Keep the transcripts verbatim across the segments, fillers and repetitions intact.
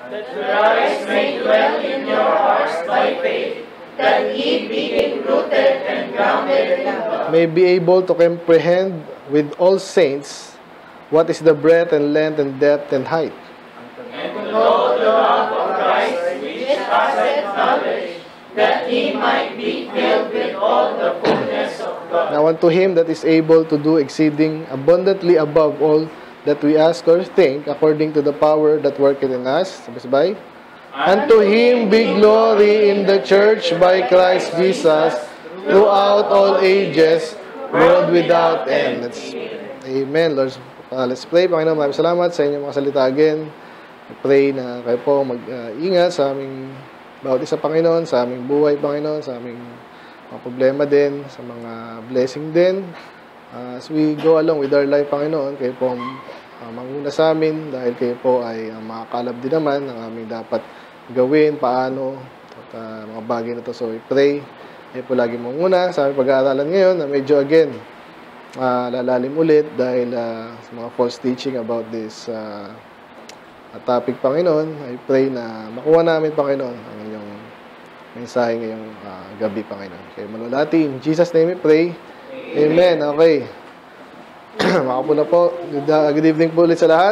that Christ may dwell in your hearts by faith, that ye, being rooted and grounded in love, may be able to comprehend with all saints what is the breadth and length and depth and height, and to know the love of Christ which passeth knowledge, that ye might be filled with all the fullness of God. Now unto him that is able to do exceeding abundantly above all that we ask or think, according to the power that worketh in us. Sabay. And to him be glory in the church by Christ Jesus throughout all ages, world without end. Let's, amen. Lord, uh, let's pray. Panginoon, maraming salamat sa inyong mga salita again. I pray na kayo po mag-ingat uh, sa aming bawat isa, Panginoon, sa aming buhay, Panginoon, sa aming mga problema din, sa mga blessing din. Uh, as we go along with our life, Panginoon, kayo po uh, manguna sa amin dahil kayo po ay uh, makakalab din naman ng aming dapat gawin, paano, at uh, mga bagay na to. So, we pray, kayo po lagi manguna sa aming pag-aaralan ngayon na medyo again, uh, lalalim ulit dahil uh, sa mga false teaching about this uh, topic, Panginoon. I pray na makuha namin, Panginoon, ang inyong mensahe ngayong uh, gabi, Panginoon. Kayo manulati. In Jesus' name we pray. Amen. Okay. Makapo na po. Good, uh, good evening po ulit sa lahat.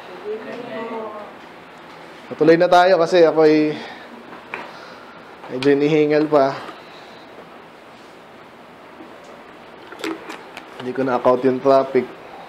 Patuloy na tayo kasi ako ay medyo inihingal pa. Hindi ko na-account yung traffic.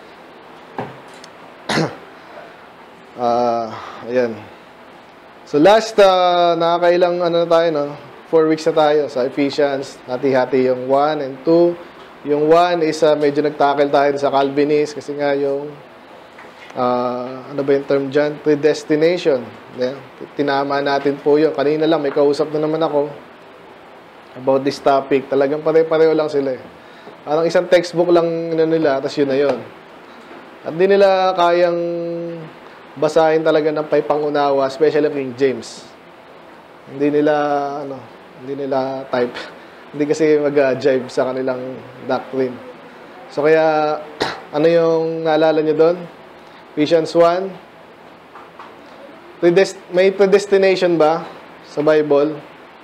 Ah, uh, ayan. So last uh, nakakailang ano na tayo, no? Four weeks na tayo sa Ephesians. Hati-hati yung one and two. Yung one is uh, medyo nagtackle tayo sa Calvinist kasi nga yung uh, ano ba yung term dyan? Predestination. Yeah. Tinama natin po yun. Kanina lang may kausap na naman ako about this topic. Talagang pare-pareho lang sila eh. Parang isang textbook lang na nila, tapos yun na yun. At di nila kayang basahin talaga ng paypangunawa, especially King James. Hindi nila, ano, hindi nila type. Hindi kasi mag-jive sa kanilang doctrine. So kaya, ano yung naalala nyo doon? Ephesians one. Predest may predestination ba sa Bible?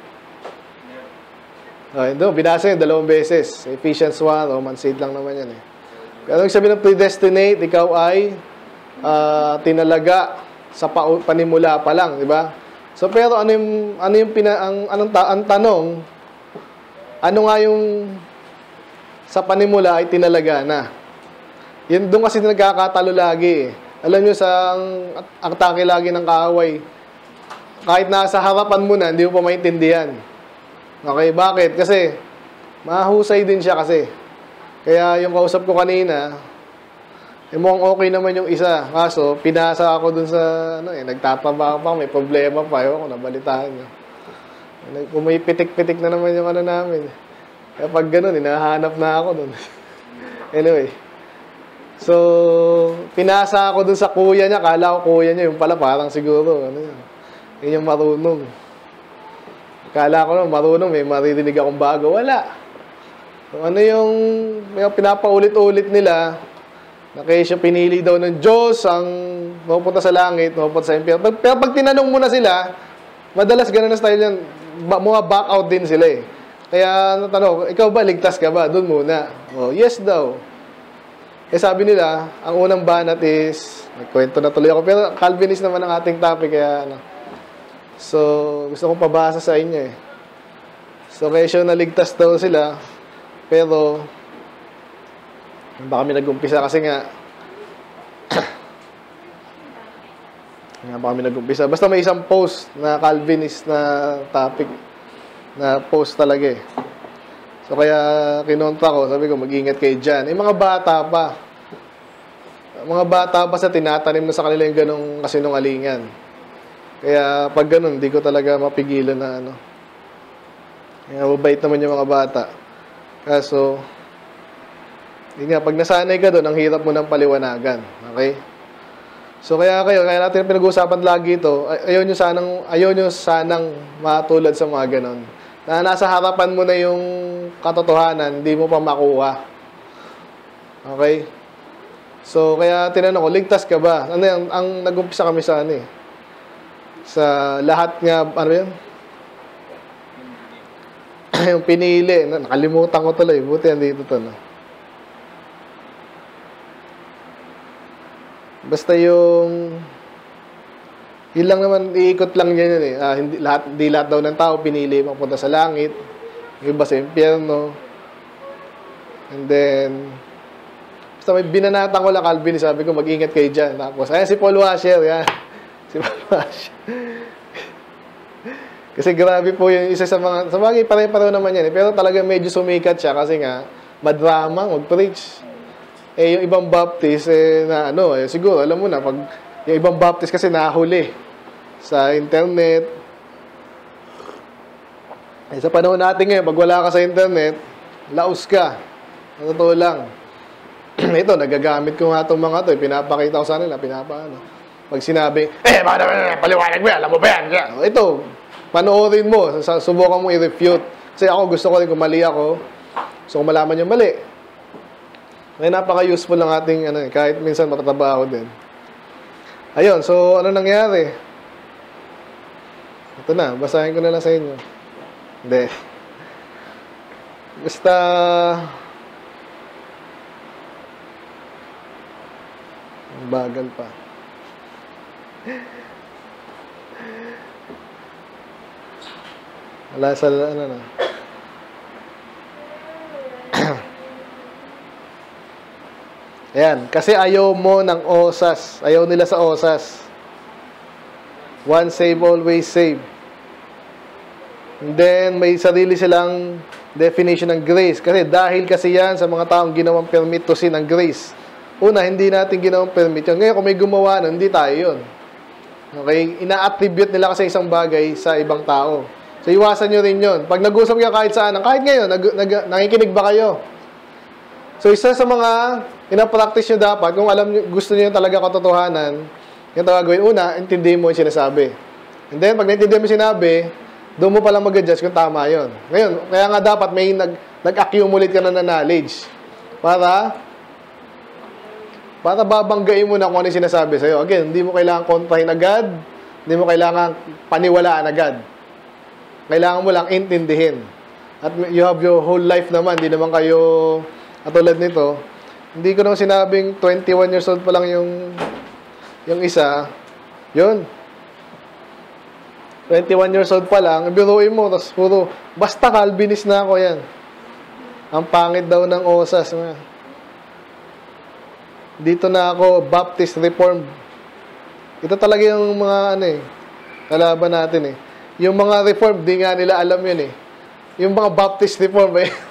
Okay, doon, binasa yun dalawang beses. Ephesians one, Romans eight lang naman yan eh. Kaya anong sabi ng predestinate, ikaw ay Uh, tinalaga sa pa panimula pa lang, di ba? So pero ano yung ano yung pina, ang anong ta ang tanong, ano nga yung sa panimula ay tinalaga na? Yan doon kasi nagkakatalo lagi. Eh. Alam niyo sa ang atake lagi ng kaaway. Kahit nasa harapan mo na, hindi mo pa maintindihan. Okay, bakit? Kasi mahusay din siya kasi. Kaya yung kausap ko kanina, eh, mukhang okay naman yung isa. Kaso, pinasa ako dun sa, ano eh, nagtatrabaho pa, may problema pa. Ewan ko, nabalitaan niyo. Kung may pitik-pitik na naman yung ano namin. Kaya pag ganun, hinahanap na ako dun. Anyway. So, pinasa ako dun sa kuya niya. Kala ko kuya niya, yung pala parang siguro, ano yun. Yun yung marunong. Kala ko naman, marunong, may maririnig akong bago. Wala. So, ano yung, may pinapaulit-ulit nila, na kaya siya pinili daw ng Diyos ang mapupunta sa langit, mapupunta sa impyerno. Pero pag tinanong mo na sila, madalas ganun na style yan, mga back out din sila eh. Kaya natanong, ikaw ba, ligtas ka ba? Doon muna. Oh, yes daw. Eh sabi nila, ang unang banat is, nagkwento na tuloy ako, pero Calvinist naman ang ating topic, kaya ano. So, gusto kong pabasa sa inyo eh. So, kaya siya naligtas daw sila, pero baka kami nag-umpisa kasi nga nga baka kami nag-umpisa. Basta may isang post na Calvinist na topic na post talaga eh. So kaya kinontra ko, sabi ko mag-ingat kayo dyan. Eh mga bata pa. Mga bata pa sa tinatanim na sa kanila yung ganong kasinungalingan. Kaya pag ganun, hindi ko talaga mapigilan na ano. Kaya mabait naman yung mga bata. Kaso hindi nga, pag nasanay ka doon, ang hirap mo ng paliwanagan. Okay? So, kaya kayo, kaya natin pinag-uusapan lagi ito, ay ayaw nyo sanang, ayaw nyo sanang matulad sa mga ganon. Na nasa harapan mo na yung katotohanan, hindi mo pa makuha. Okay? So, kaya tinanong ko, ligtas ka ba? Ano yan? Ang nag-umpisa kami sa ano eh. sa lahat nga, ano yun? Yung pinili. Nakalimutan ko tuloy. Buti andito to, no? Basta yung yun lang naman, iikot lang yan yun eh. Ah, hindi, lahat, hindi lahat daw ng tao pinili mapunta sa langit. Yung iba sa impyerno. And then, basta may binanatan ko lang, Calvin, sabi ko, mag-ingat kayo dyan. Tapos, ayan si Paul Washer, yan. Si Paul Washer. Kasi grabe po yung isa sa mga, sa bagay, pare-pareho naman yan eh. Pero talaga medyo sumikat siya kasi nga, madrama, mag-preach. Eh, yung ibang Baptist, eh, na ano, eh, siguro, alam mo na, pag yung ibang Baptist kasi nahuli sa internet. Eh, sa panahon natin ngayon, pag wala ka sa internet, laos ka. Totoo lang. Ito, nagagamit ko nga itong mga ito. Eh, pinapakita ko sa nila, pinapaano. Pag sinabi, eh, paliwanag mo yan, alam mo ba yan? Ito, panoorin mo, subukan mo i-refute. Kasi ako, gusto ko rin kung mali ako. So, kung malaman yung mali. May napaka-useful lang ating, ano, kahit minsan matatrabaho din. Ayun, so ano nangyari? Ito na, basahin ko na lang sa inyo. Hindi. Basta bagal pa. Wala sa ano na. Ayan, kasi ayaw mo ng osas. Ayaw nila sa osas. One save, always save. And then, may sarili silang definition ng grace. Kasi dahil kasi yan sa mga taong ginawang permit to sin ng grace. Una, hindi natin ginawang permit yun. Ngayon, kung may gumawa nun, hindi tayo yun. Okay? Ina-attribute nila kasi isang bagay sa ibang tao. So, iwasan nyo rin yun. Pag nag-usap kayo kahit saan, kahit ngayon, nag, nag, nakikinig ba kayo? So, isa sa mga ina-practice nyo dapat, kung alam nyo, gusto nyo talaga katotohanan, yung gagawin, una, intindihin mo yung sinasabi. And then, pag naintindihan mo yung sinabi, doon mo palang mag-adjust kung tama yun. Ngayon, kaya nga dapat may nag, nag-accumulate ka na na knowledge. Para, para babanggain mo na kung ano yung sinasabi sa'yo. Again, hindi mo kailangan kontrahin agad, hindi mo kailangan paniwalaan agad. Kailangan mo lang intindihin. At you have your whole life naman, hindi naman kayo, at tulad nito, hindi ko nang sinabing twenty-one years old pa lang yung yung isa. Yun. twenty-one years old pa lang, biruin mo, tapos puro, basta Calvinist na ako yan. Ang pangit daw ng osas. Dito na ako, Baptist Reformed. Ito talaga yung mga, ano eh, kalaban natin eh. Yung mga Reformed, di nga nila alam yun eh. Yung mga Baptist Reformed eh.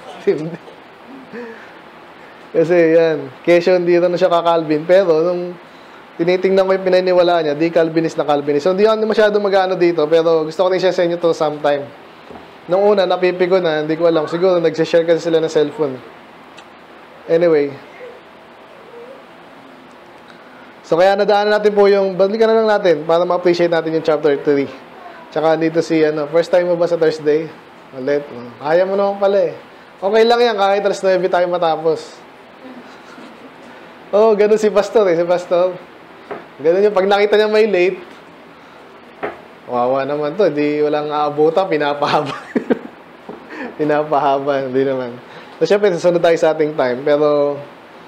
Kasi yan, kesyo hindi na siya ka-Calvin. Pero nung tinitingnan ko yung pinaniwalaan niya, di Calvinist na Calvinist. So hindi ako masyado mag-ano dito, pero gusto ko rin siya sa inyo to sometime. Nung una, napipi ko na, hindi ko alam. Siguro nagsishare kasi sila ng cellphone. Anyway. So kaya nadaanan natin po yung, balikan na lang natin para ma-appreciate natin yung chapter three. Tsaka dito si, ano, first time mo ba sa Thursday? Ulit. Kaya mo naman pala eh. Okay lang yan, kahit alas nine tayo matapos. Oh, ganun si Pastor eh, si Pastor. Ganun yung pag nakita niya may late, wawa naman to, di walang aabutan, pinapahaba. Pinapahaba, hindi naman. So, syempre, sasunod tayo sa ating time, pero,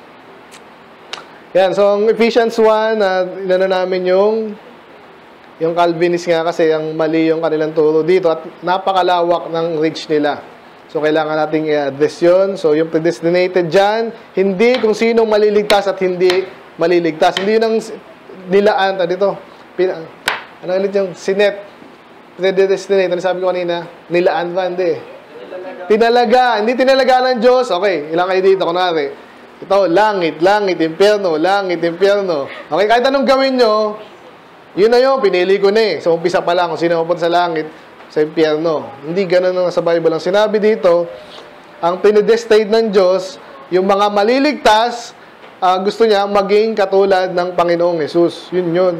yan, so, ang Ephesians one, uh, inano namin yung, yung Calvinist nga kasi, ang mali yung kanilang turo dito, at napakalawak ng reach nila. So, kailangan nating i-address yun. So, yung predestinated dyan, hindi kung sinong maliligtas at hindi maliligtas. Hindi yun ang nilaan. Dito, pina, ano ulit yung sinet? Predestinate. Ano sabi ko kanina? Nilaan ba? Hindi. Tinalaga. Hindi tinalaga ng Diyos. Okay, ilang kayo dito. Kunwari, ito, langit, langit, impyerno, langit, impyerno. Okay, kahit anong gawin nyo, yun na yun, pinili ko na eh. So, umpisa pa lang kung sino mapunta sa langit, sa impyerno. Hindi ganun ang sa Bible. Ang sinabi dito, ang pinedestined ng Diyos, yung mga maliligtas, uh, gusto niya maging katulad ng Panginoong Hesus. Yun yun.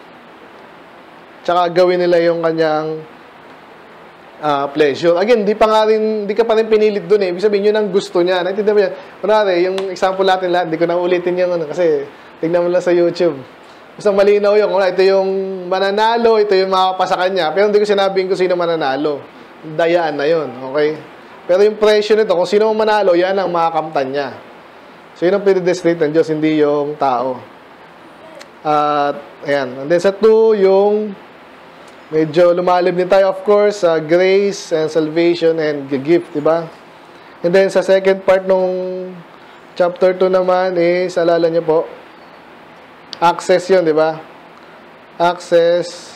Tsaka gawin nila yung kanyang uh, pleasure. Again, di pa nga rin, di ka pa rin pinilit dun eh. Ibig sabihin, yun ang gusto niya. Naintindihan mo yan? Kunwari, yung example natin lahat, di ko na ulitin yung ano, kasi tignan mo lang sa YouTube. Basta malinaw yun. Ito yung mananalo, ito yung makapasa kanya. Pero hindi ko sinabing kung sino mananalo. Dayaan na yun. Okay? Pero yung presyo nito, kung sino manalo, yan ang makakamtan niya. So, yun ang pinidestinate ng Diyos, hindi yung tao. At, uh, ayan. And then sa two, yung medyo lumalib din tayo, of course, uh, grace and salvation and gift, diba? And then sa second part nung chapter two naman is, alala niyo po, access yun, di ba? Access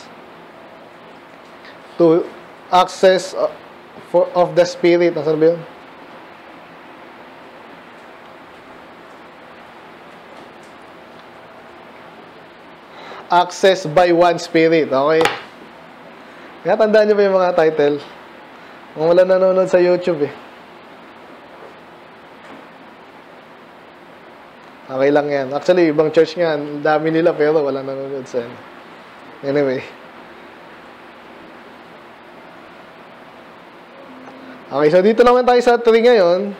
to, access for, of the Spirit. Nasaan ba yun? Access by one Spirit. Okay? Kaya tandaan niyo ba yung mga title? Kung wala nanonood sa YouTube eh. Okay lang yan. Actually, ibang church nga, ang dami nila pero wala nanonood sa yan. Anyway. Okay, so dito naman tayo sa three ngayon.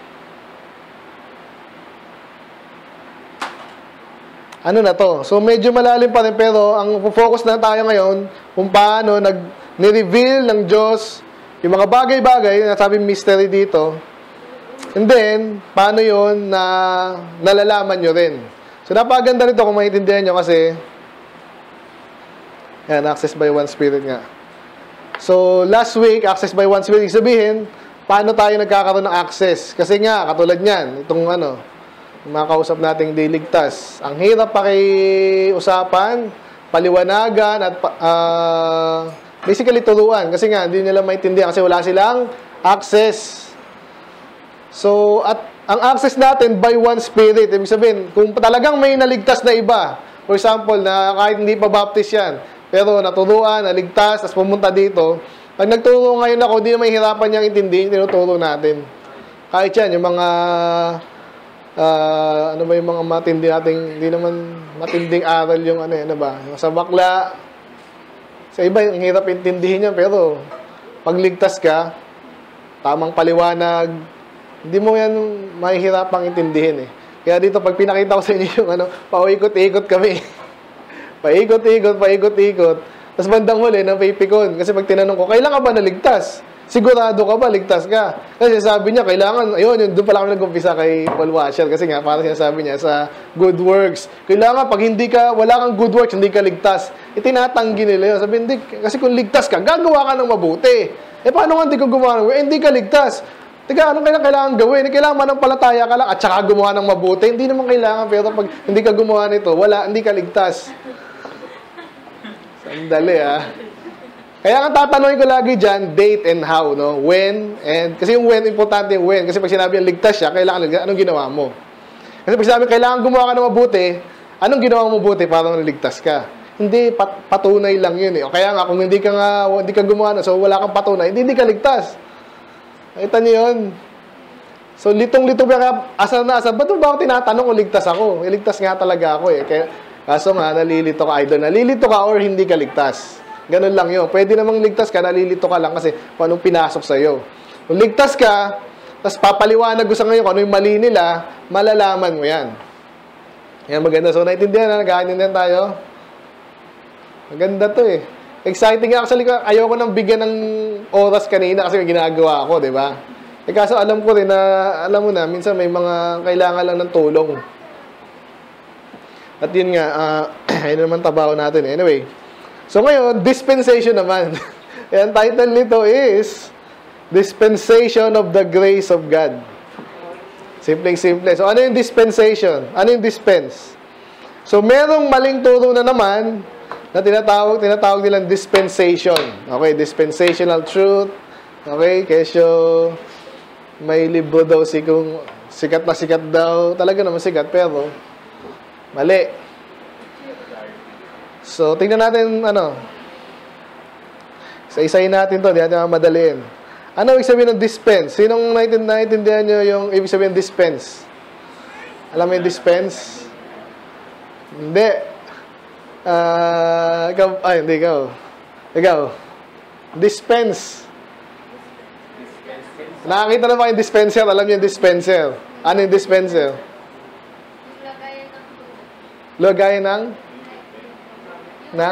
Ano na to? So, medyo malalim pa rin pero ang focus na tayo ngayon kung paano nag-reveal ng Diyos yung mga bagay-bagay, nasabi mystery dito. And then, paano yun na nalalaman nyo rin? So, napaganda nito kung maintindihan nyo kasi yan, access by one Spirit nga. So, last week, access by one Spirit, sabihin, paano tayo nagkakaroon ng access? Kasi nga, katulad nyan, itong ano, makakausap nating diligtas. Ang hirap pakiusapan, paliwanagan, at uh, basically turuan. Kasi nga, hindi nila maintindihan kasi wala silang access. So, at ang access natin by one Spirit, ibig sabihin, kung talagang may naligtas na iba, for example, na kahit hindi pa baptist yan, pero naturuan, naligtas, tapos pumunta dito, pag nagturo ngayon ako, hindi na may hirapan niyang intindihin, tinuturo natin. Kahit yan, yung mga, uh, ano ba yung mga matindi nating, hindi naman matinding aral yung ano, ano ba, yung sa bakla, sa iba, yung hirap intindihin yan, pero pag ligtas ka, tamang paliwanag, hindi mo yan mahihirapang intindihin eh. Kaya dito, pag pinakita ko sa inyo yung ano, paikot-ikot kami. paikot-ikot, paikot-ikot. Tapos bandang huli, napipikon. Kasi pag tinanong ko, kailan ka ba naligtas? Sigurado ka ba, ligtas ka? Kasi sabi niya, kailangan, ayun, yun, doon pala kami nag-umpisa kay Paul Washer. Kasi nga, parang sinasabi niya sa good works. Kailangan, pag hindi ka, wala kang good works, hindi ka ligtas. Itinatanggi nila yun. Sabi, hindi, kasi kung ligtas ka, gagawa ka ng mabuti. Eh, paano nga hindi ko gumawa ng, eh, hindi ka ligtas. Teka, anong kailangan, kailangan gawin? Kailangan manampalataya ka lang at saka gumawa ng mabuti. Hindi naman kailangan, pero pag hindi ka gumawa nito, wala, hindi ka ligtas. Sandali, ah. Kaya nga tatanungin ko lagi dyan, date and how, no? When, and, kasi yung when, importante yung when. Kasi pag sinabi yung ligtas siya, kailangan ligtas, anong ginawa mo? Kasi pag sinabi, kailangan gumawa ka ng mabuti, anong ginawa mo mabuti para naligtas ka? Hindi, pat, patunay lang yun, eh. O kaya nga, kung hindi ka nga, hindi ka gumawa na, so wala kang patunay, hindi, hindi ka ligtas. Nakita niyo yun? So, litong-lito ba, asal na asal, ba't ba ako tinatanong kung ligtas ako? Eh, ligtas nga talaga ako eh. Kaya, kaso nga, nalilito ka, either nalilito ka or hindi ka ligtas. Ganun lang yun. Pwede namang ligtas ka, nalilito ka lang kasi kung anong pinasok sa'yo. Kung ligtas ka, tapos papaliwanag ko sa ngayon kung ano yung mali nila, malalaman mo yan. Yan, maganda. So, naintindihan na, nag-aanindihan tayo. Maganda to eh. Exciting actually, ayoko nang bigyan ng oras kanina kasi ginagawa ako, di ba? Eh kaso alam ko rin na, alam mo na, minsan may mga kailangan lang ng tulong. At yun nga, uh, ayun naman tabaho natin. Anyway, so ngayon, dispensation naman. Ang title nito is Dispensation of the Grace of God. Simpleng-simple. So ano yung dispensation? Ano yung dispense? So merong maling turo na naman na tinatawag, tinatawag nilang dispensation. Okay, dispensational truth. Okay, kesyo may libro daw si kung sikat na sikat daw. Talaga naman sikat, pero mali. So, tingnan natin, ano, isa-isayin natin to, di natin madaliin. Ano ibig sabihin ng dispense? Sinong naiintindihan nyo yung ibig sabihin ng dispense? Alam mo yung dispense? Hindi. Uh, ikaw, ay, hindi ikaw. Ikaw. Dispense. Nakakita na ba yung dispenser? Alam niyo yung dispenser. Ano yung dispenser? Lagayan ng... ng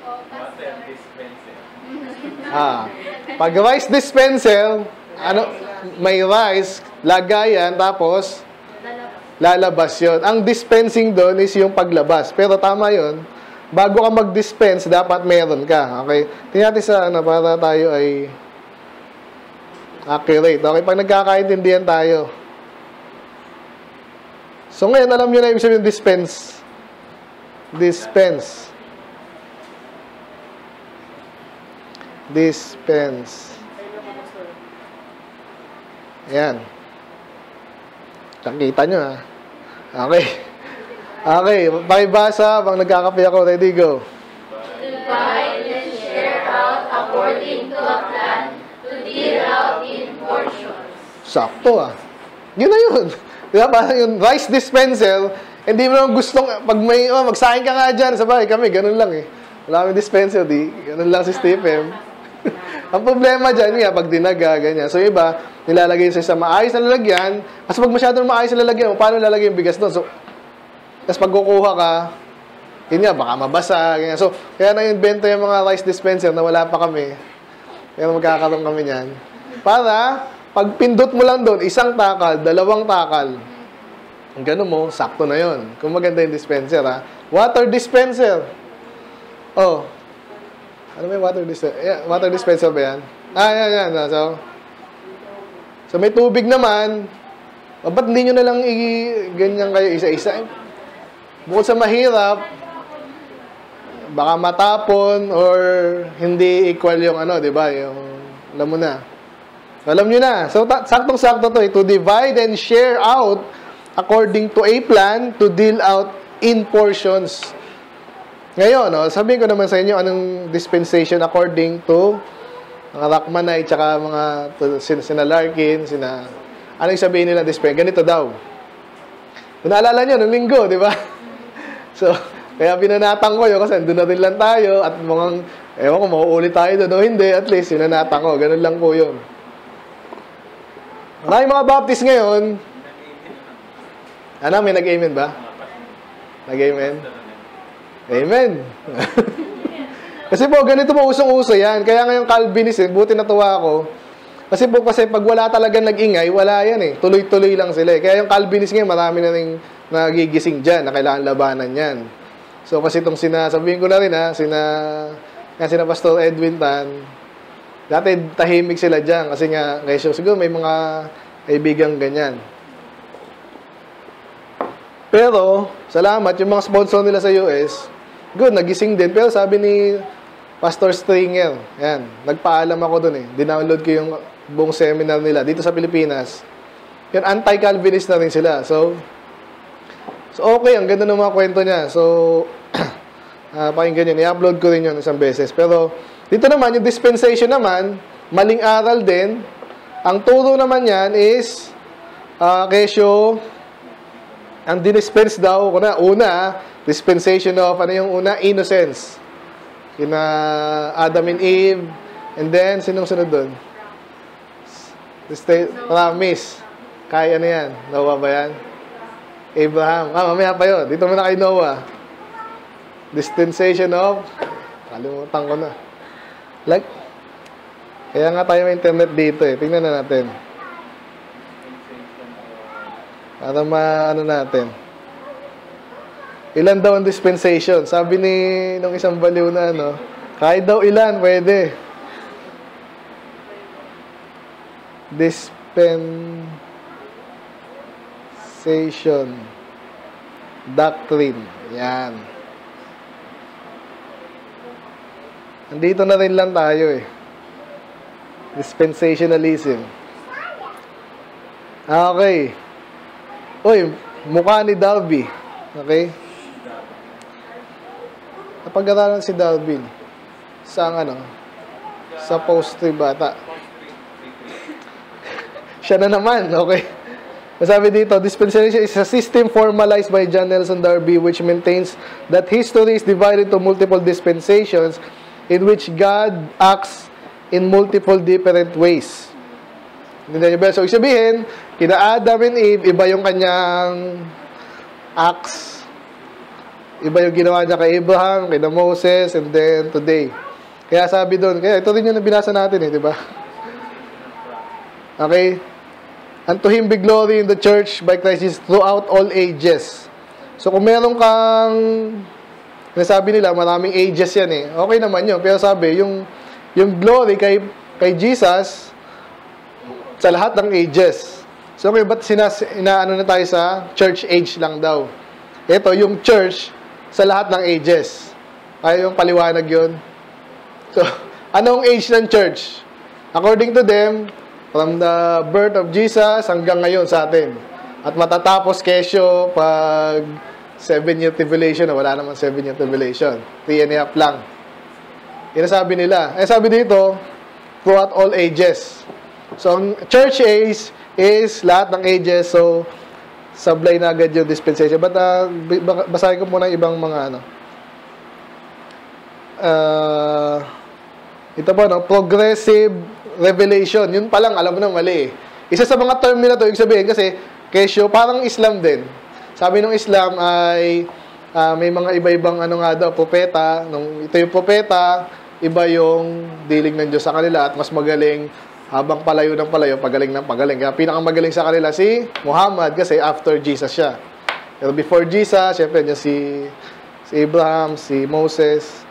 ah, pag rice dispenser, ano, may rice, lagayan, tapos lalabas yun. Ang dispensing doon is yung paglabas. Pero tama yun. Bago ka mag-dispense, dapat meron ka. Okay? Tingnan natin sa ano, para tayo ay accurate. Okay? Pag nagkakaintindihan tayo. So ngayon, alam nyo na ibig sabihin dispense. Dispense. Dispense. Ayan. Nakita nyo ha. Okay. Okay. Pakibasa. Pag nagkakape ako. Ready, go. Divide and share out according to a plan to deal out in portions. Sakto ah. Yun na yun. Diba? Parang yung rice dispenser, hindi mo naman gustong, pag may, oh, magsahin ka nga dyan, sabay kami, ganun lang eh. Wala kami dispenser, di, ganun lang si Stephen. Ang problema dyan, nga, pag dinaga, ganyan. So, iba, nilalagay sa isang maayos na lalagyan. Kasi pag masyadong maayos na lalagyan, paano lalagay yung bigas doon? So, tapos pag kukuha ka, yun nga, baka mabasa, ganyan. So, kaya na-invento yung mga rice dispenser na wala pa kami. Kaya magkakaroon kami niyan. Para, pag pindot mo lang doon, isang takal, dalawang takal. Ang gano'n mo, sakto na yon. Kung maganda yung dispenser, ha? Water dispenser. Oh. Ano ba yung water dispenser? Yeah, water dispenser ba yan? Ah, yan, yan. So, so may tubig naman. O, ba't hindi nyo na lang i-ganyan kayo isa-isa? Bukod sa mahirap, baka matapon or hindi equal yung ano, di ba? Yung, alam mo na. Alam nyo na. So, saktong-sakto to eh. To divide and share out according to a plan to deal out in portions. Ngayon, no, sabihin ko naman sa inyo anong dispensation according to mga Rachmanite, tsaka mga sina, sina Larkin, sina... Anong sabihin nila dispensation? Ganito daw. Kung naalala nyo, nung linggo, di ba? So, kaya pinanatang ko yun kasi doon na rin lang tayo at mukhang, ewan ko, mauulit tayo doon o hindi, at least, pinanatang ko. Ganun lang po yun. Maraming mga Baptist ngayon, ano, may nag-amen ba? Nag-amen? Amen. Kasi po, ganito po, usong-uso yan. Kaya ngayon Calvinist, eh, buti natuwa ako. Kasi po, kasi pag wala talaga nag-ingay, wala yan eh. Tuloy-tuloy lang sila eh. Kaya yung Calvinist ngayon, marami na rin nagigising dyan, na kailangan labanan yan. So, kasi itong sina, sabihin ko na rin ha, sina, nga sina Pastor Edwin Tan, dati tahimik sila dyan, kasi nga, kasi siguro may mga kaibigang ganyan. Pero, salamat, yung mga sponsor nila sa U S, good, nagising din. Pero sabi ni Pastor Stringer, yan, nagpaalam ako dun eh. Dinownload ko yung buong seminar nila dito sa Pilipinas. Yan, anti-Calvinist na rin sila. So, so okay, ang ganda ng mga kwento niya. So, uh, pakinggan yun. I-upload ko rin yun isang beses. Pero, dito naman, yung dispensation naman, maling aral din. Ang turo naman yan is, uh, kesyo, ang dinispense daw, kuna, una, dispensation of, ano yung una? Innocence. Kina Adam and Eve. And then, sinong sunod doon? Promise. Kaya ano yan? Noah ba yan? Abraham. Ah, mamaya pa yun. Dito muna kay Noah. Dispensation of, kalimutan ko na. Like, kaya nga tayo may internet dito eh. Tingnan na natin. Para ma-ano natin. Ilan daw ang dispensation? Sabi ni nung isang baliw na ano, kahit daw ilan, pwede. Dispensation doctrine. Yan. Andito na rin lang tayo eh. Dispensationalism. Okay. Uy, mukha ni Darby. Okay? Napag-aralan si Darby. Sa ano? Sa post-trib bata. Siya na naman, okay? Masabi dito, dispensation is a system formalized by John Nelson Darby which maintains that history is divided to multiple dispensations in which God acts in multiple different ways. So, ibig sabihin, kina Adam and Eve, iba yung kanyang acts. Iba yung ginawa niya kay Abraham, kay Moses, and then today. Kaya sabi doon, kaya ito rin yung binasa natin eh, di ba? Okay? And to Him be glory in the church by Christ Jesus throughout all ages. So kung meron kang, nasabi nila, maraming ages yan eh. Okay naman yun. Pero sabi, yung, yung glory kay, kay Jesus, sa lahat ng ages. So okay, ba't sinas, inaano na tayo sa church age lang daw? Ito, yung church, sa lahat ng ages. Ay, yung paliwanag yun. So, anong age ng church? According to them, from the birth of Jesus hanggang ngayon sa atin. At matatapos kesyo pag seven-year tribulation. Wala naman seven-year tribulation. Three and a half lang. Yan sabi nila. Eh, sabi dito, throughout all ages. So, ang church age is lahat ng ages. So, sablay na agad yung dispensation. But, uh, basahin ko muna ibang mga, ano. Uh, ito po, no? Progressive revelation. Yun palang, alam mo na, mali eh. Isa sa mga term nila to, yung sabihin, kasi, kesyo, parang Islam din. Sabi ng Islam ay, uh, may mga iba-ibang, ano nga daw, propeta. Nung, ito yung propeta, iba yung dilig ng Diyos sa kanila, at mas magaling habang palayo ng palayo, pagaling ng pagaling. Kaya pinakamagaling sa kanila si Muhammad kasi after Jesus siya. Pero before Jesus, syempre niya si, si Abraham, si Moses.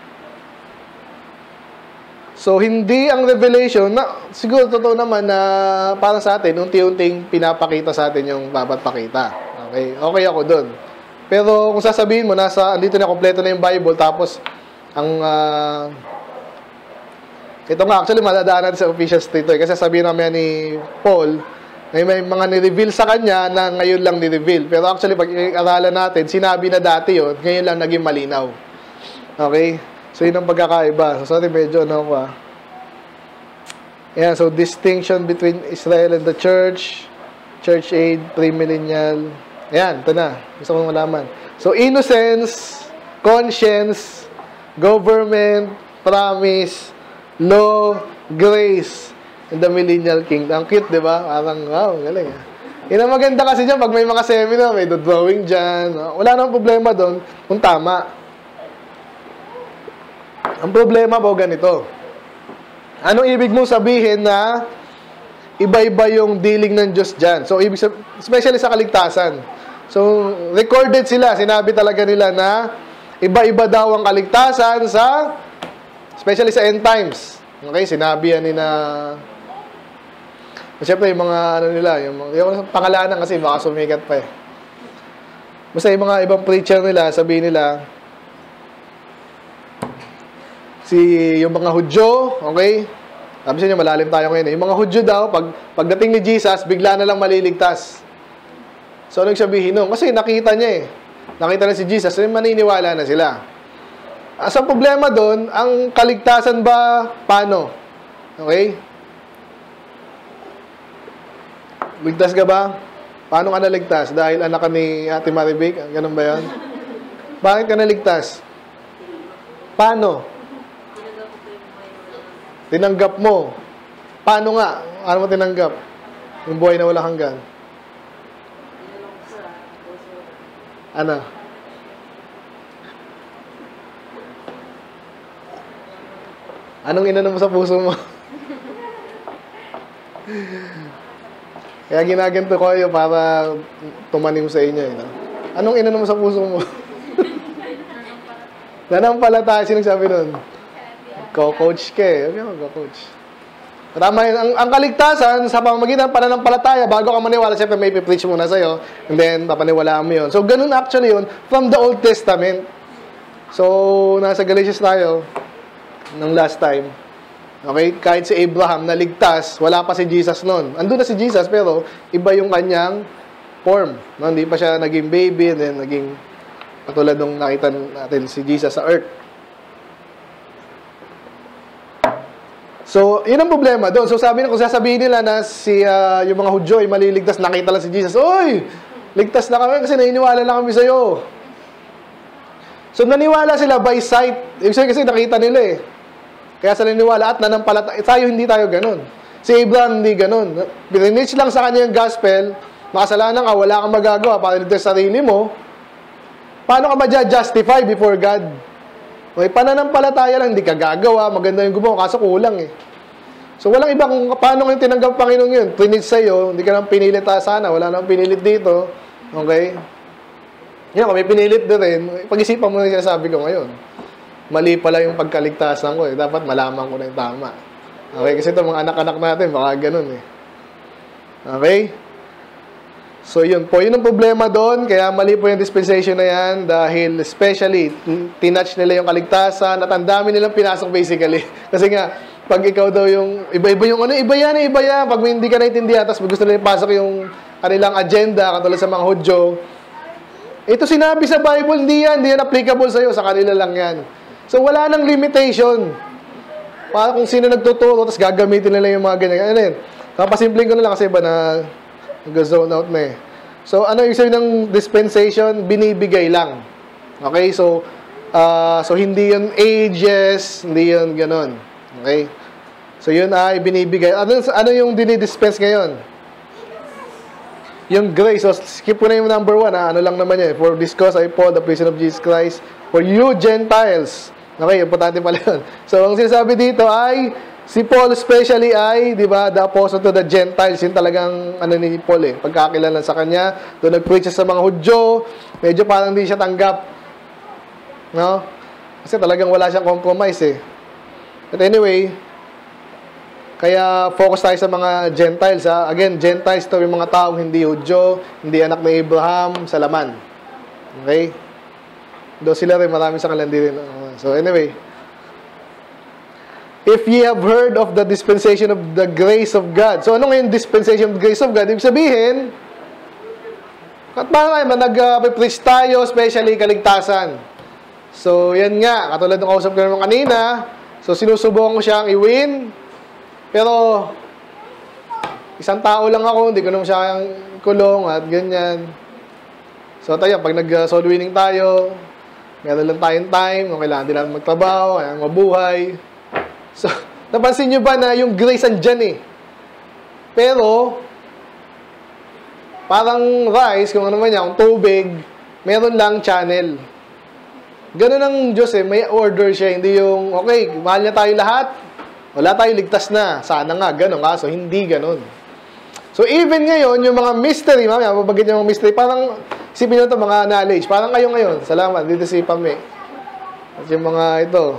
So, hindi ang revelation, na, siguro totoo naman na para sa atin, unti-unting pinapakita sa atin yung babat pakita. Okay? Okay ako dun. Pero kung sasabihin mo, nasa, andito na, kompleto na yung Bible, tapos ang... Uh, ito nga, actually, madadaanan sa Ephesians three to eh. Kasi sabihin namin ni Paul, may, may mga ni-reveal sa kanya na ngayon lang ni-reveal. Pero actually, pag i-aralan natin, sinabi na dati yun, ngayon lang naging malinaw. Okay? So, yun ang pagkakaiba. So, sorry, medyo ano ko ah. Ayan, so, distinction between Israel and the church, church age, premillennial. Ayan, ito na. Gusto kong malaman. So, innocence, conscience, government, promise, law, grace, in the millennial kingdom. Ang cute, di ba? Parang, wow, galing. Ah. Yun ang maganda kasi dyan, pag may mga seminar, may drawing dyan. Wala nang problema doon kung tama. Ang problema po ganito. Anong ibig mong sabihin na iba-iba yung dealing ng Diyos dyan? So, ibig sabihin, especially sa kaligtasan. So, recorded sila. Sinabi talaga nila na iba-iba daw ang kaligtasan sa especially sa end times. Okay, sinabi yan ni na siyempre yung mga ano nila, yung, yung pangalanan kasi baka sumikat pa eh. Basta yung mga ibang preacher nila, sabihin nila si yung mga Hudyo, okay? Sabi sa inyo, malalim tayo ngayon eh. Yung mga Hudyo daw, pag, pagdating ni Jesus, bigla na lang maliligtas. So, anong sabihin nun? Kasi nakita niya eh. Nakita na si Jesus, so maniniwala na sila. As ang problema doon, ang kaligtasan ba, paano? Okay? Ligtas ka ba? Paano ka naligtas? Dahil anak ka ni Ate Maribig? Ganun ba yan? Bakit ka naligtas? Paano? Tinanggap mo. Paano nga? Ano mo tinanggap? Yung buhay na wala hanggan. Ano? Anong inanom mo sa puso mo? Kaya ginaganto ko kayo para tumanim sa inyo. Eh, no? Anong inanom mo sa puso mo? Nanampalataya, sinong sabi nun? Ko-coach ka eh. Sabi ko, coach. Tama yun. Ang, ang kaligtasan, sa pamamagitan ng pananampalataya, bago ka maniwala, siyempre may pipreach muna sa'yo, and then papaniwalaan mo yun. So, ganun actually yun, from the Old Testament. So, nasa Galatians tayo, nung last time. Okay? Kahit si Abraham naligtas, wala pa si Jesus noon. Andun na si Jesus, pero iba yung kanyang form. No? Hindi pa siya naging baby, and then naging katulad nung nakita natin si Jesus sa earth. So, yun ang problema doon. So, sabi na, kung sasabihin nila na si, uh, yung mga Hudyo ay maliligtas, nakita lang si Jesus, oy! Ligtas na kami kasi naniniwala lang kami sa'yo. So, naniwala sila by sight. Ibig sabihin kasi nakita nila eh. Kaya sa naniwala at nanampalataya. Tayo, hindi tayo ganun. Si Abraham, hindi ganun. Pininish lang sa kanya yung gospel, makasalanan ka, wala kang magagawa para ligtas sa sarili mo. paano ka ma-justify before God? Okay, pananampalataya lang, hindi ka gagawa, maganda yung gumawa, kaso kulang eh. So, walang iba kung paano yung tinanggap Panginoon yun. Trinit sa'yo, hindi ka nang pinilit sana, wala nang pinilit dito. Okay? Yan, kung may pinilit din rin, pag-isipan mo na yung sinasabi ko ngayon. Mali pala yung pagkaligtasan ko eh. Dapat malaman ko na yung tama. Okay? Kasi ito, mga anak-anak natin, baka ganun eh. Okay? So, yun po. Yun ang problema doon. Kaya mali po yung dispensation na yan dahil especially, tinatch nila yung kaligtasan at ang dami nilang pinasok basically. Kasi nga, pag ikaw daw yung, iba-iba yung ano, iba yan, iba yan. Pag hindi ka naintindihan, tapos gusto nila ipasok yung kanilang agenda, katulad sa mga Hudyo, ito sinabi sa Bible, hindi yan, hindi yan applicable sa'yo, sa kanila lang yan. So, wala nang limitation. Para kung sino nagtuturo, tapos gagamitin nila yung mga ganyan. Ano yun? Kapasimpleng ko na lang kasi iba na nag-zone out na eh. So, ano yung sabi ng dispensation? Binibigay lang. Okay? So, uh, so hindi yun ages, hindi yun ganun. Okay? So, yun ay binibigay. Ano, ano yung dinidispense ngayon? Yung grace. So, skip ko na yung number one. Ha? Ano lang naman yan. For this cause, I, Paul, the prisoner of Jesus Christ, for you Gentiles. Okay, importante pala yun. So, ang sinasabi dito ay, si Paul especially ay, di ba, the apostle to the Gentiles. Yun talagang, ano ni Paul eh, pagkakilala sa kanya. Doon nag-preach sa mga Hudyo. Medyo parang hindi siya tanggap. No? Kasi talagang wala siyang compromise eh. But anyway, kaya focus tayo sa mga Gentiles. Ha? Again, Gentiles to yung mga taong hindi Hudyo, hindi anak ni Abraham, sa laman. Okay? Doon sila rin, marami sa kalandi rin. So anyway, if ye have heard of the dispensation of the grace of God. So ano ngayon dispensation of the grace of God? Ibig sabihin, at parang naman, nag-preach tayo, especially kaligtasan. So yan nga, katulad ng kausap ko naman kanina, so sinusubukan ko siyang i-win, pero isang tao lang ako, hindi ko naman siya kulong at ganyan. So tayo, pag nag-soul winning tayo, meron lang tayong time, kung kailangan din natin magtrabaho, kailangan mabuhay. So, napansin nyo ba na yung grace andyan eh? Pero, parang rice, kung ano man yan, kung tubig, meron lang channel. Ganun ang Diyos eh, may order siya, hindi yung, okay, mahal niya tayo lahat, wala tayo, ligtas na. Sana nga, ganun ka. So, hindi ganun. So, even ngayon, yung mga mystery, mamaya, mabagit yung mga mystery, parang, isipin nyo ito, mga knowledge. Parang kayo ngayon. Salamat. Dito si Pame. At yung mga ito.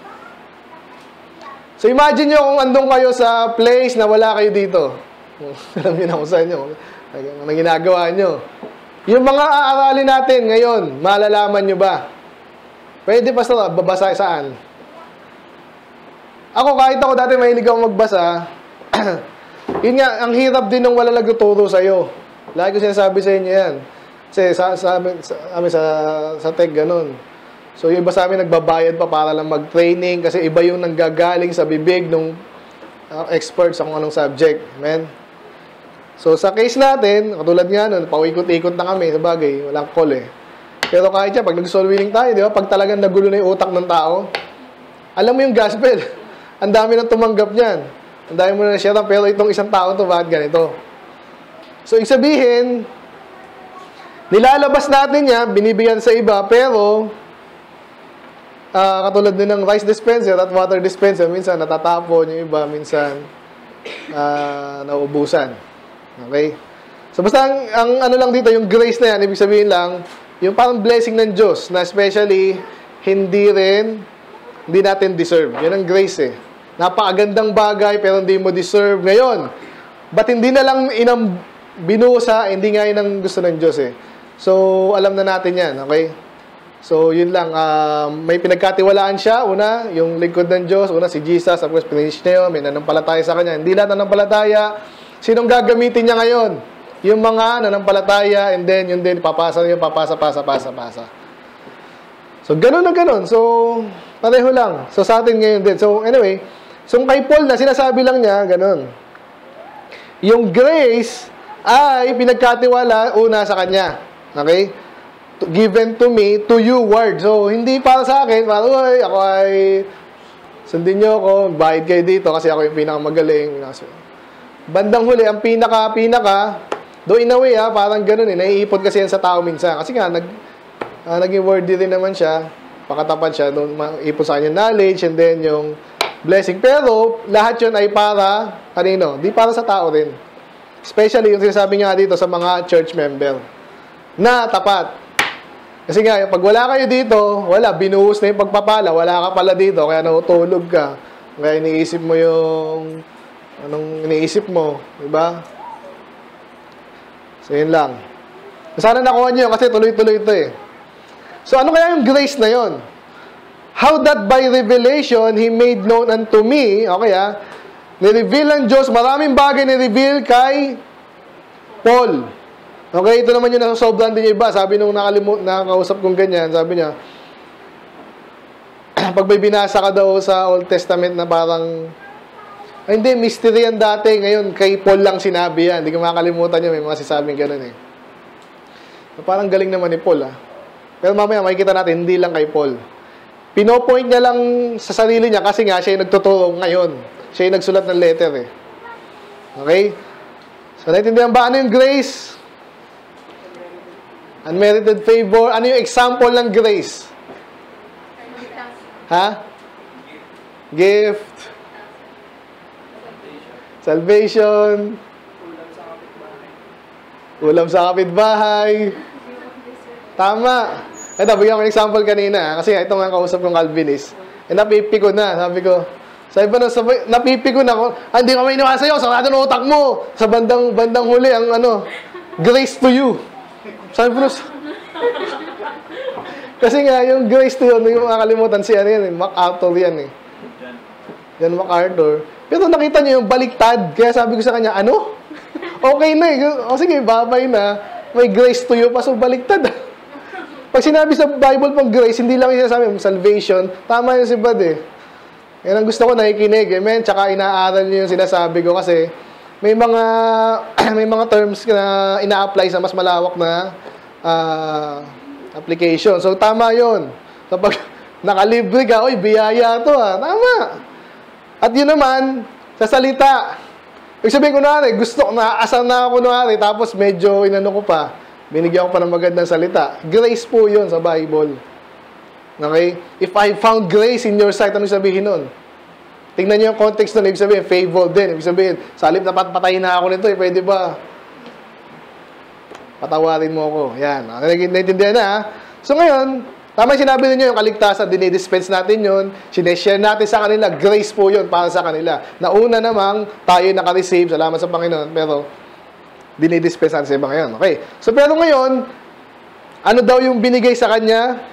So, imagine nyo kung andun kayo sa place na wala kayo dito. Alam nyo na kung saan nyo. Ang ginagawa nyo. Yung mga aaralin natin ngayon, malalaman nyo ba? Pwede pa sa babasa saan? Ako, kahit ako dati mahilig ako magbasa, yun nga, ang hirap din ng wala nagtuturo sa'yo. Lagi ko sinasabi sa inyo yan. Kasi sa, sa, sa, sa, sa, sa tech, ganun. So, yung iba sa amin nagbabayad pa para lang mag-training kasi iba yung nanggagaling sa bibig ng uh, experts sa kung anong subject. Amen? So, sa case natin, katulad nga nun, pauikot-ikot na kami, sa bagay, walang call eh. Pero kahit yan, pag nag-soul winning tayo, di ba? Pag talagang nagulo na yung utak ng tao, alam mo yung gospel. Ang dami nang tumanggap niyan. Ang dami mo na na-share, pero itong isang tao to, bakit ganito? So, ibig sabihin, nilalabas natin yan, binibigyan sa iba, pero uh, katulad din ng rice dispenser at water dispenser, minsan natatapon yung iba, minsan uh, nauubusan. Okay? So basta ang, ang ano lang dito, yung grace na yan, ibig sabihin lang, yung parang blessing ng Diyos, na especially, hindi rin, hindi natin deserve. Yan ang grace eh. Napakagandang bagay, pero hindi mo deserve. Ngayon, ba't hindi na lang inam, binusa, hindi nga yun ang gusto ng Diyos eh. So, alam na natin yan, okay? So, yun lang. Uh, may pinagkatiwalaan siya. Una, yung lingkod ng Diyos. Una, si Jesus. Of course, finish niya yun. May nanampalataya sa kanya. Hindi lahat nanampalataya. Sinong gagamitin niya ngayon? Yung mga nanampalataya, and then, yun din, papasa yun, papasa, pasa, pasa, pasa. So, ganun na ganun. So, pareho lang. So, sa atin ngayon din. So, anyway, so, kay Paul na, sinasabi lang niya, ganun. Yung grace ay pinagkatiwala una sa kanya. Okay? Given to me, to you word. So, hindi para sa akin, para, uy, ako ay, sundin nyo ako, bayad kayo dito kasi ako yung pinakamagaling. Bandang huli, ang pinaka-pinaka, do in a way, ha, parang ganun eh, naiipon kasi yan sa tao minsan. Kasi nga, nag, uh, naging worthy din naman siya. Pakatapat siya, doon ipon sa kanya knowledge and then yung blessing. Pero, lahat yun ay para, kanino? Di para sa tao rin. Especially yung sinasabi nga dito sa mga church member. Na tapat. Kasi nga, pag wala kayo dito, wala, binuhos na yung pagpapala, wala ka pala dito, kaya natutulog ka. Kaya iniisip mo yung, anong iniisip mo, diba? So, yun lang. Sana nakuha nyo kasi tuloy-tuloy ito eh. So, ano kaya yung grace na yon? How that by revelation, He made known unto me, okay ah, ni-reveal ng Diyos, maraming bagay ni-reveal kay Paul. Okay, ito naman yung nasasobran din yung iba. Sabi nung nakalimut, nakakausap kong ganyan, sabi niya, pag may binasa ka daw sa Old Testament na parang, ay, hindi, mystery yan dati. Ngayon, kay Paul lang sinabi yan. Hindi ko makakalimutan yun. May mga sisabing ganun eh. So, parang galing naman ni Paul ah. Pero mamaya, makikita natin, hindi lang kay Paul. Pinopoint niya lang sa sarili niya kasi nga, siya yung nagtuturo ngayon. Siya yung nagsulat ng letter eh. Okay? So, naintindihan ba? Ano yung grace? Unmerited favor. Ano yung example ng grace? Ha? Gift. Salvation. Ulam sa kapitbahay. Tama. Ito, bigyan ko ng example kanina. Kasi ito nga kausap kong Calvinist. Eh, napipi ko na. Sabi ko, sabi pa na, sabi, napipi ko na. Ah, hindi ka may iniwan sa'yo. Sarado ng utak mo. Sa bandang, bandang huli, ang ano, grace to you. Sabi ko, kasi nga, yung grace to yun, yung makakalimutan si ano yan, MacArthur yan eh. Yan, MacArthur. Pero nakita niyo yung baliktad. Kaya sabi ko sa kanya, ano? Okay na eh. O sige, babay na. May grace to you pa, so baliktad. Pag sinabi sa Bible pang grace, hindi lang yung sinasabi, salvation, tama yun si Bad eh. Yan ang gusto ko nakikinig. Amen? Tsaka inaaral niyo yung sinasabi ko kasi may mga may mga terms na ina-apply sa mas malawak na uh, application. So, tama yun. Kapag nakalibre ka, oy, biyaya to ah. Tama. At yun naman, sa salita. Ibig sabihin, kunwari, gusto, naasar na ako kunwari, tapos medyo inano ko pa, binigyan ko pa ng magandang salita. Grace po yun sa Bible. Okay? If I found grace in your sight, ano sabihin nun? Tingnan niyo yung context nun. Ibig sabihin, favor din. Ibig sabihin, sa halip na patayin na ako nito, eh, pwede ba? Patawarin mo ako. Yan. Naintindihan na, ha? So, ngayon, tama yung sinabi ninyo, yung kaligtasan, dinidispense natin yun, sineshare natin sa kanila, grace po yun para sa kanila. Nauna namang, tayo naka-receive, salamat sa Panginoon, pero, dinidispense natin sa iba ngayon. Okay. So, pero ngayon, ano daw yung binigay sa kanya?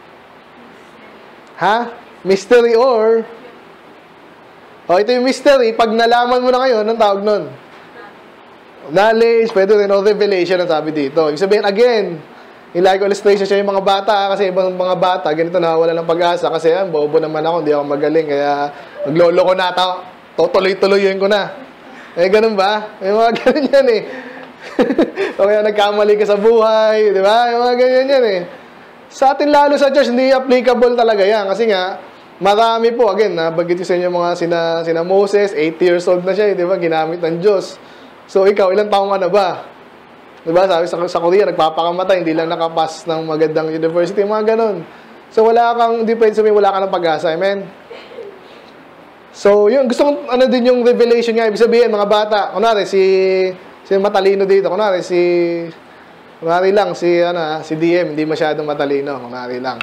Ha? Mystery or? O, ito yung mystery. Pag nalaman mo na ngayon, anong tawag nun? Knowledge, pwede rin, o revelation ang sabi dito. Ibig sabihin, again, yung like illustration siya yung mga bata, kasi ibang mga bata, ganito nawawala ng pag-asa, kasi yan, bobo naman ako, hindi ako magaling, kaya maglolo ko na, tutuloy-tuloyin ko na. Eh, ganun ba? May mga ganun yan eh. O kaya nagkamali ka sa buhay, di ba? Yung mga ganyan yan eh. Sa atin lalo sa church, hindi applicable talaga yan. Kasi nga, marami po, again, nabagit ko sa inyo mga sina, sina Moses, eighty years old na siya, di ba? Ginamit ng Diyos. So, ikaw, ilang taong ka na ba? Di ba? Sabi sa, sa Korea, nagpapakamatay, hindi lang nakapas ng magandang university, mga ganun. So, wala kang, hindi pwede sabihin, wala ka ng pag-asa. Amen? So, yun, gusto kong, ano din yung revelation nga, ibig sabihin, mga bata, kunwari, si, si matalino dito, kunwari, si, kunwari lang, si, ano, si D M, hindi masyadong matalino, kunwari lang.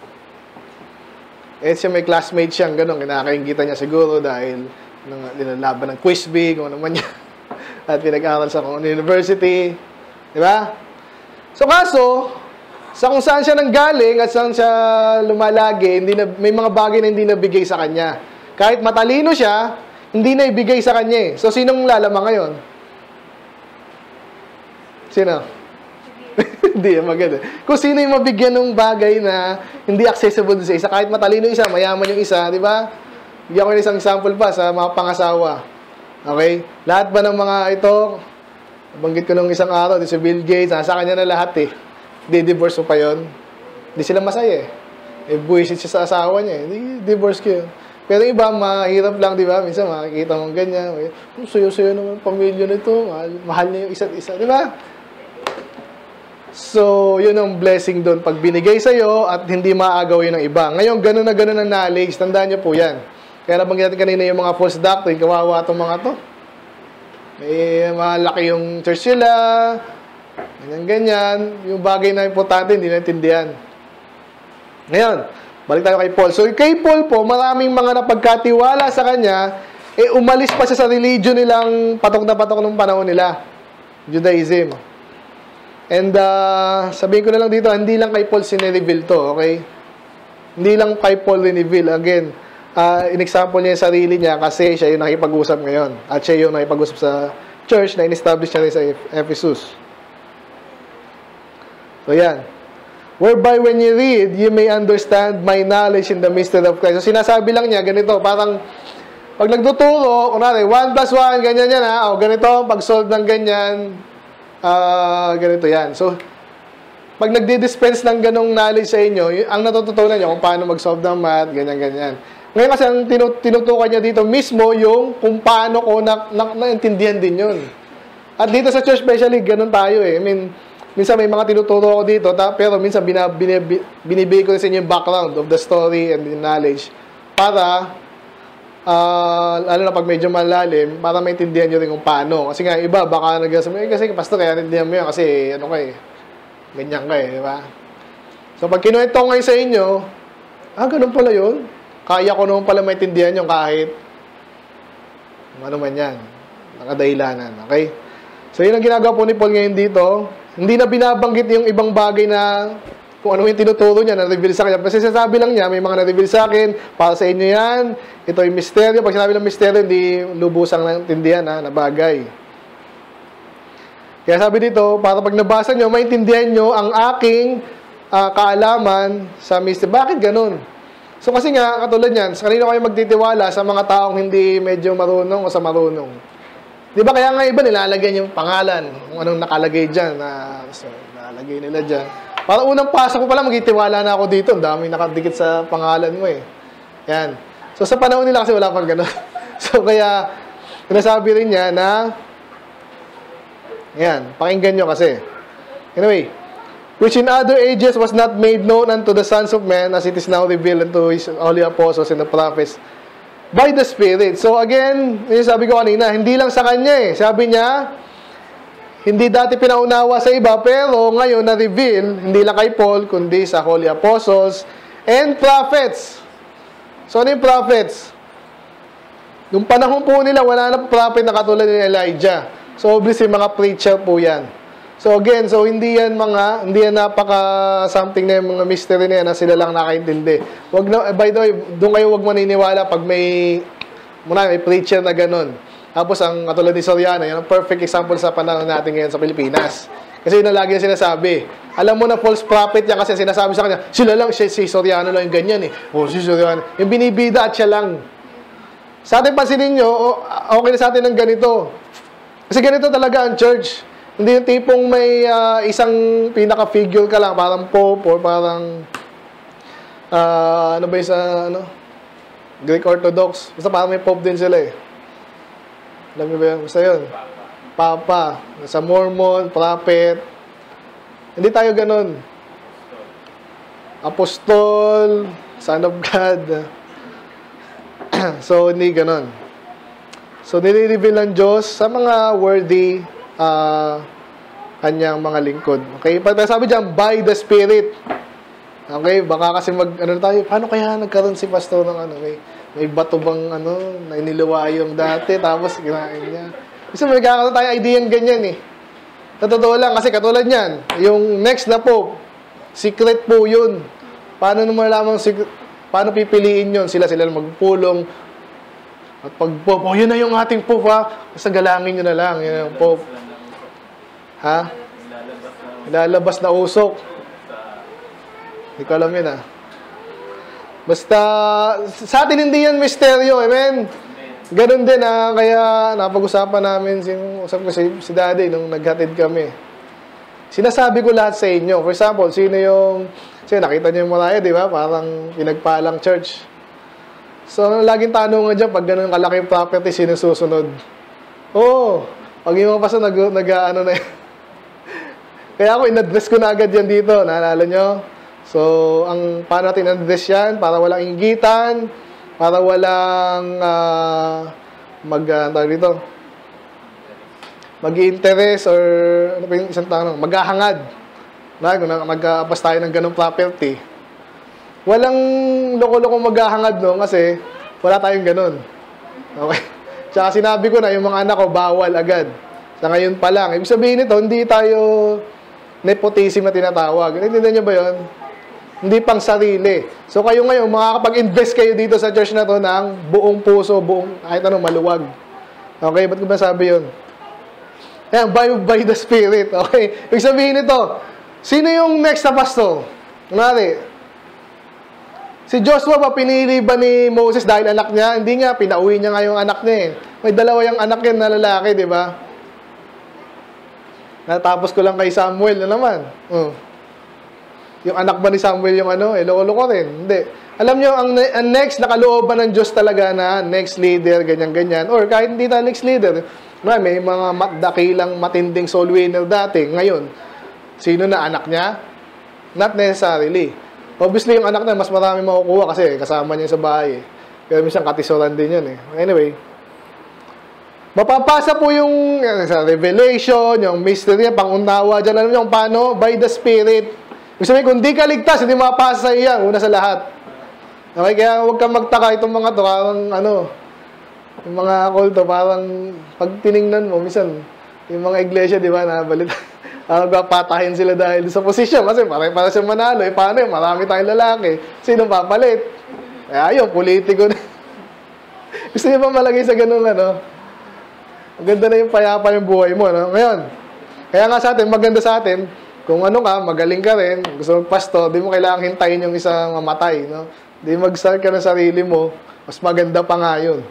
Eh, siya may classmate siyang gano'n, kinakainggitan niya siguro dahil nilalaban ng quiz bee, kung ano man niya. At pinag-aral sa university. Di ba? So, kaso, sa kung saan siya nanggaling at saan siya lumalagi, hindi na, may mga bagay na hindi nabigay sa kanya. Kahit matalino siya, hindi na ibigay sa kanya eh. So, sinong lalamang ngayon? Sino? Hindi, maganda. Kung sino yung mabigyan ng bagay na hindi accessible sa isa, kahit matalino isa, mayaman yung isa, di ba? Bigyan ko isang example pa sa mga pangasawa. Okay? Lahat ba ng mga ito, banggit ko nung isang araw, di si Bill Gates, nasa kanya na lahat eh. Di-divorce mo pa yun. Hindi sila masaya eh. Eh, buwisit siya sa asawa niya eh. Di-divorce ko yun. Pero iba, mahirap lang, di ba? Minsan makikita mong ganyan. Oh, suyo-suyo naman pamilya nito. Mahal, mahal niya yung isa't isa. Di ba? So, yun ang blessing doon. Pag binigay sa'yo at hindi maagaw yun ng iba. Ngayon, ganun na ganun ang knowledge. Tandaan nyo po yan. Kaya nabanggit natin kanina yung mga false doctrine, kawawa itong mga to. May malaki yung church sila, ganyan-ganyan. Yung bagay na importante, hindi naintindihan. Ngayon, balik tayo kay Paul. So, kay Paul po, maraming mga napagkatiwala sa kanya, eh, umalis pa siya sa religion nilang patok na patok nung panahon nila. Judaism. And, uh, sabihin ko na lang dito, hindi lang kay Paul sinirevil to, okay? Hindi lang kay Paul rinevil. Again, uh, in-example niya yung sarili niya kasi siya yung nakipag-usap ngayon. At siya yung nakipag-usap sa church na in-establish niya rin sa Ephesus. So, yan. Whereby when you read, you may understand my knowledge in the mystery of Christ. So, sinasabi lang niya, ganito, parang, pag nagtuturo, kunwari, one plus one, ganyan yan, ha? O, ganito, pag-solve ng ganyan, ah, uh, ganito yan. So, pag nagdi-dispense ng ganong knowledge sa inyo, ang natututunan niyo kung paano mag-solve ng math, ganyan-ganyan. Ngayon kasi, ang tinutukan niya dito mismo, yung kung paano ko na, na, naintindihan din yun. At dito sa church, especially, ganon tayo eh. I mean, minsan may mga tinuturo ko dito, ta, pero minsan binab, binab, binibigay ko sa inyo yung background of the story and the knowledge para, uh, lalo na pag medyo malalim, para maintindihan nyo rin kung paano. Kasi nga, iba, baka nagsasabi, eh, kasi pastor, kaya naintindihan mo yun, kasi ano kayo, ganyan kayo, di ba? So, pag kinuwento ko ngayon sa inyo, ah, ganun pala yun. Kaya ko naman pala maintindihan yung kahit ano man yan, nakadahilanan, okay? So, yun ang ginagawa po ni Paul ngayon dito. Hindi na binabanggit yung ibang bagay na kung ano yung tinuturo niya, na-reveal sa kanya. Kasi sasabi lang niya, may mga na-reveal sa akin, para sa inyo yan, ito yung misteryo. Pag sinabi ng misteryo, hindi lubusang naintindihan ha, na bagay. Kaya sabi dito, para pag nabasa nyo, maintindihan nyo ang aking uh, kaalaman sa misteryo. Bakit ganun? So kasi nga, katulad yan, sa kanino kayo magtitiwala sa mga taong hindi medyo marunong o sa marunong? Di ba kaya nga iba nilalagyan yung pangalan, kung anong nakalagay dyan, na, so, nakalagay nila dyan. Para unang pasok ko pala, magtitiwala na ako dito. Ang daming nakadikit sa pangalan mo eh. Yan. So sa panahon nila kasi wala pang gano'n. So kaya, sinasabi rin niya na, yan, pakinggan nyo kasi. Anyway, which in other ages was not made known unto the sons of men, as it is now revealed unto his holy apostles and the prophets, by the Spirit. So again, yung sabi ko kanina, hindi lang sa kanya eh. Sabi niya, hindi dati pinaunawa sa iba, pero ngayon na-reveal, hindi lang kay Paul, kundi sa Holy Apostles and Prophets. So ano yung prophets? Nung panahon po nila, wala na prophet na katulad ni Elijah. So obviously, mga preacher po yan. So again, so hindi yan mga, hindi yan napaka something na yung mga mystery na yan na sila lang nakaintindi. Wag na, by the way, doon kayo wag maniniwala pag may, muna, may preacher na ganun. Tapos ang katulad ni Soriano, yan ang perfect example sa panahon natin ngayon sa Pilipinas. Kasi yun na lagi na sinasabi. Alam mo na false prophet yan kasi sinasabi sa kanya, sila lang, si, si Soriano lang yung ganyan eh. O si Soriano, yung binibida at siya lang. Sa atin pansinin nyo, okay na sa atin ng ganito. Kasi ganito talaga ang church. Hindi yung tipong may uh, isang pinaka-figure ka lang, parang Pope or parang, uh, ano ba yung sa, ano, Greek Orthodox. Basta parang may Pope din sila eh. Alam niyo ba yun? Basta yun. Papa. Sa Mormon, Prophet. Hindi tayo ganun. Apostol, Son of God. So, hindi ganun. So, nire-reveal ng Diyos sa mga worthy Uh, kanyang mga lingkod. Okay? Pag sabi dyan, by the Spirit. Okay? Baka kasi mag, ano tayo, paano kaya nagkaroon si pastor ng ano, may, may bato bang, ano, na iniluwa yung dati, tapos kinain niya. Kasi may kakaroon tayo idea yung ganyan eh. Totoo lang, kasi katulad niyan, yung next na Pope, secret po yun. Paano naman lamang, paano pipiliin yun? Sila, sila magpulong. At pag Pope, oh, yun na yung ating Pope ha. Basta galangin nyo na lang, yun yung Pope. Ha? Ilalabas na usok. Hindi ko alam yun, ha? Basta, sa atin hindi yan misteryo, amen? Ganun din, ha? Kaya, napag-usapan namin, usap ko si, si Daddy nung naghatid kami. Sinasabi ko lahat sa inyo. For example, sino yung, sino, nakita niyo yung Maraya, di ba? Parang pinagpalang church. So, laging tanong nga dyan, pag ganun kalaki property, sino susunod? Oo. Pag yung mga paso, nag, nag ano na Kaya ako, in-address ko na agad yan dito. Naalala nyo? So, ang paano natin in-address yan? Para walang inggitan, para walang uh, mag, uh, tawag dito, mag-i-interest or ano pa yung isang tanong, maghahangad. Na, kung mag-apas tayo ng ganong property. Walang loko-loko maghahangad, no? Kasi wala tayong ganon. Okay? Tsaka sinabi ko na, yung mga anak ko, bawal agad. Sa ngayon pa lang. Ibig sabihin nito, hindi tayo nepotism na tinatawag. Naintindihan nyo ba yun? Hindi pang sarili. So kayo ngayon, makakapag-invest kayo dito sa church na to ng buong puso, buong, kahit anong maluwag. Okay? Ba't ko ba sabi yun? Ayan, by, by the Spirit. Okay? Ibig sabihin nito, sino yung next na pastor? Kunwari, si Joshua ba pinili ba ni Moses dahil anak niya? Hindi nga, pinauwi niya nga yung anak niya eh. May dalawa yung anak yan na lalaki, di ba? Natapos ko lang kay Samuel na naman. Oh. Yung anak ba ni Samuel yung ano? Eh, loko-loko rin. Hindi. Alam nyo, ang, ang next nakalooban ng Diyos talaga na next leader, ganyan-ganyan. Or kahit hindi tayo next leader, may mga dakilang matinding soul winner dati. Ngayon, sino na anak niya? Not necessarily. Obviously, yung anak na mas marami makukuha kasi kasama niya sa bahay. Pero minsan katisoran din yun eh. Anyway, mapapasa po yung sa revelation, yung mystery, pangunawa dyan. Alam niyo kung paano? By the Spirit. Ibig sabihin, kung di ka ligtas, hindi mapasa sa iya. Una sa lahat. Okay, kaya huwag kang magtaka itong mga to. Parang ano, yung mga kulto, parang pag tiningnan mo, minsan, yung mga iglesia, di ba, nabalita. Ang papatahin sila dahil sa posisyon. Kasi para, para siya manalo. Eh, paano yun? Marami tayong lalaki. Sino papalit? Kaya yun, politiko na. Gusto niyo ba malagay sa ganun, ano? Maganda na yung payapa yung buhay mo, no? Ngayon, kaya nga sa atin, maganda sa atin, kung ano ka, magaling ka rin, gusto magpasto, di mo kailangang hintayin yung isang mamatay, no? Di mag-start ka ng sarili mo, mas maganda pa nga yun.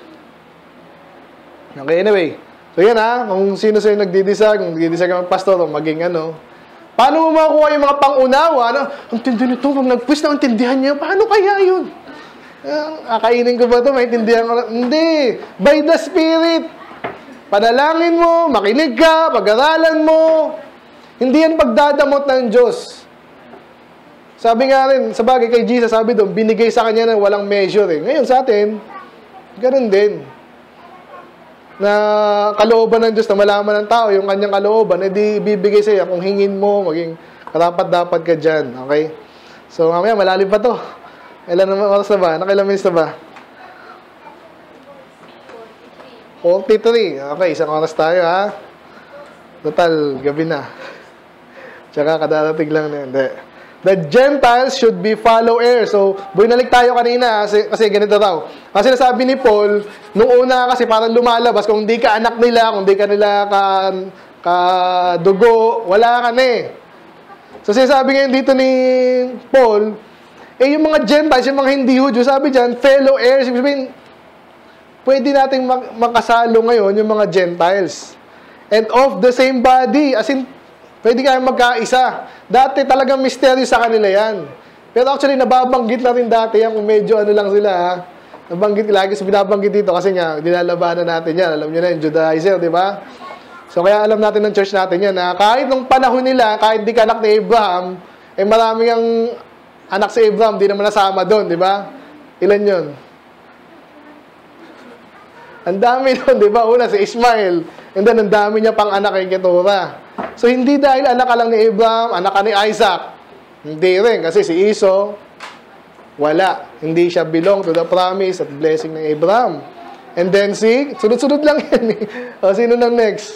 Okay, anyway. So yan ha, kung sino sa'yo nagdi-decide, kung nagdi-decide ka magpasto, o maging ano, paano mo makukuha yung mga pangunawa, no? Ang tindi nito, kung nag-push na intindihan niya, paano kaya yun? Uh, akainin ko ba ito, maintindihan ko? Hindi! By the Spirit! Panalangin mo, makinig ka, pag-aralan mo. Hindi yan pagdadamot ng Diyos. Sabi nga rin, sa bagay kay Jesus, sabi doon, binigay sa kanya na walang measure. Eh. Ngayon sa atin, ganun din. Na kalooban ng Diyos na malaman ng tao, yung kanyang kalooban, edi bibigay sa iyo kung hingin mo, maging karapat-dapat ka dyan. Okay? So, mamaya, malalim pa to. Ilan naman oras na ba? Nakailang minutes na ba? forty-three. Okay, isang oras tayo, ha? Total, gabi na. Tsaka kadarating lang na. Hindi. The Gentiles should be followers. So, binalik tayo kanina kasi, kasi ganito daw. Kasi nasabi ni Paul, nung una kasi parang lumalabas, kung hindi ka anak nila, kung hindi ka nila ka, ka dugo, wala ka na eh. So, sinasabi ngayon dito ni Paul, eh yung mga Gentiles, yung mga hindi Hudyo, sabi dyan, fellow heirs. Ibig sabihin, pwede nating makasalo ngayon yung mga Gentiles. And of the same body. As in, pwede kayong magkaisa. Dati talagang misteryo sa kanila yan. Pero actually, nababanggit na rin dati yan kung medyo ano lang sila. Ha? Nabanggit, lagi sa binabanggit dito kasi nga, dinalabanan natin yan. Alam nyo na yung Judaizer, di ba? So, kaya alam natin ng church natin yan na kahit nung panahon nila, kahit di ka anak ni Abraham, eh maraming ang anak si Abraham, di naman nasama doon, di ba? Ilan yun? Ang dami nun, di ba? Una, si Ishmael. And then, ang dami niya pang anak kay Keturah. So, hindi dahil anak ka lang ni Abraham, anak ka ni Isaac. Hindi rin, kasi si Esau, wala. Hindi siya belong to the promise at blessing ng Abraham. And then, si, sunod-sunod lang yan. O, sino na next?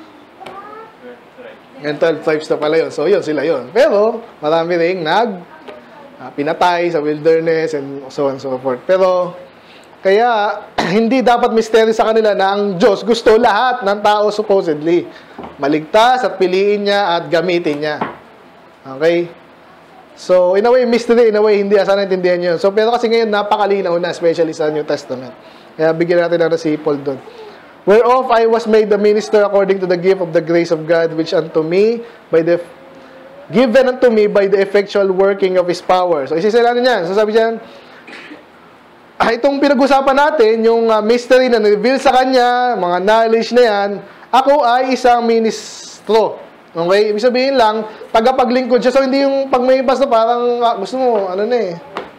Yan, twelve tribes na pala yun. So, yun, sila yun. Pero, marami rin nag, uh, pinatay sa wilderness and so on and so forth. Pero, kaya, hindi dapat misteryo sa kanila na ang Diyos gusto lahat ng tao supposedly maligtas at piliin niya at gamitin niya. Okay? So, in a way, mystery, in a way, hindi asa naintindihan yun. So, pero kasi ngayon, napakalinaw na, especially sa New Testament. Kaya bigyan natin na si Paul doon. Whereof I was made the minister according to the gift of the grace of God, which unto me, by the given unto me by the effectual working of His power. So, isisila natin yan. So, sabi dyan, ah, itong pinag-usapan natin, yung uh, mystery na reveal sa kanya, mga knowledge na yan, ako ay isang ministro. Okay? Ibig sabihin lang, tagapaglingkod siya. So, hindi yung pag may pastor, parang ah, gusto mo, ano na eh,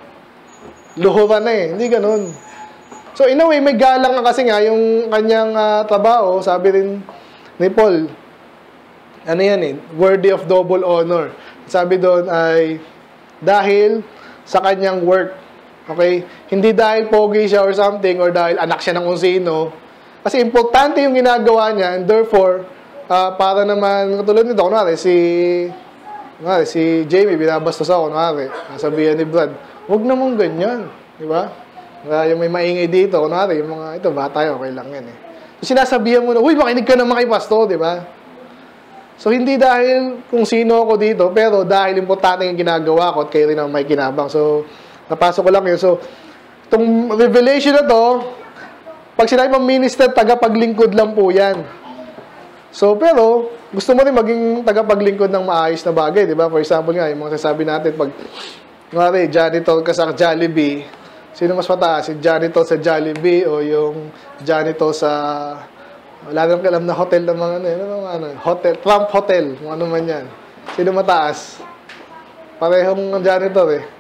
luhuran na eh. Hindi ganun. So, in a way, may galang nga kasi nga, yung kanyang uh, trabaho, sabi rin ni Paul, ano yan eh, worthy of double honor. Sabi doon ay, dahil sa kanyang work. Okay? Hindi dahil pogi siya or something, or dahil anak siya ng kung sino. Kasi importante yung ginagawa niya, and therefore, uh, para naman, katulad nito, kunwari, si, kunwari, si Jamie, binabastos ako, kunwari, nasabihan ni Brad, huwag namang ganyan. Di ba? Uh, yung may maingay dito, kunwari, yung mga, ito, bata yun, okay lang yan eh. So, sinasabihan mo na, uy, makinig ka naman kay pastor, di ba? So, hindi dahil kung sino ako dito, pero dahil importante yung ginagawa ko at kayo rin ang may kinabang. So, napasok ko lang yun. So, itong revelation na to, pag sinabi mong minister, tagapaglingkod lang po yan. So, pero, gusto mo rin maging tagapaglingkod ng maayos na bagay, di ba? For example nga, yung mga sasabi natin, pag, kunwari, janitor ka sa Jollibee, sino mas mataas? Si janitor sa Jollibee o yung janitor sa, wala nang alam na hotel ng mga ano, ano, ano, hotel, Trump Hotel, kung ano man yan. Sino mataas? Parehong janitor eh.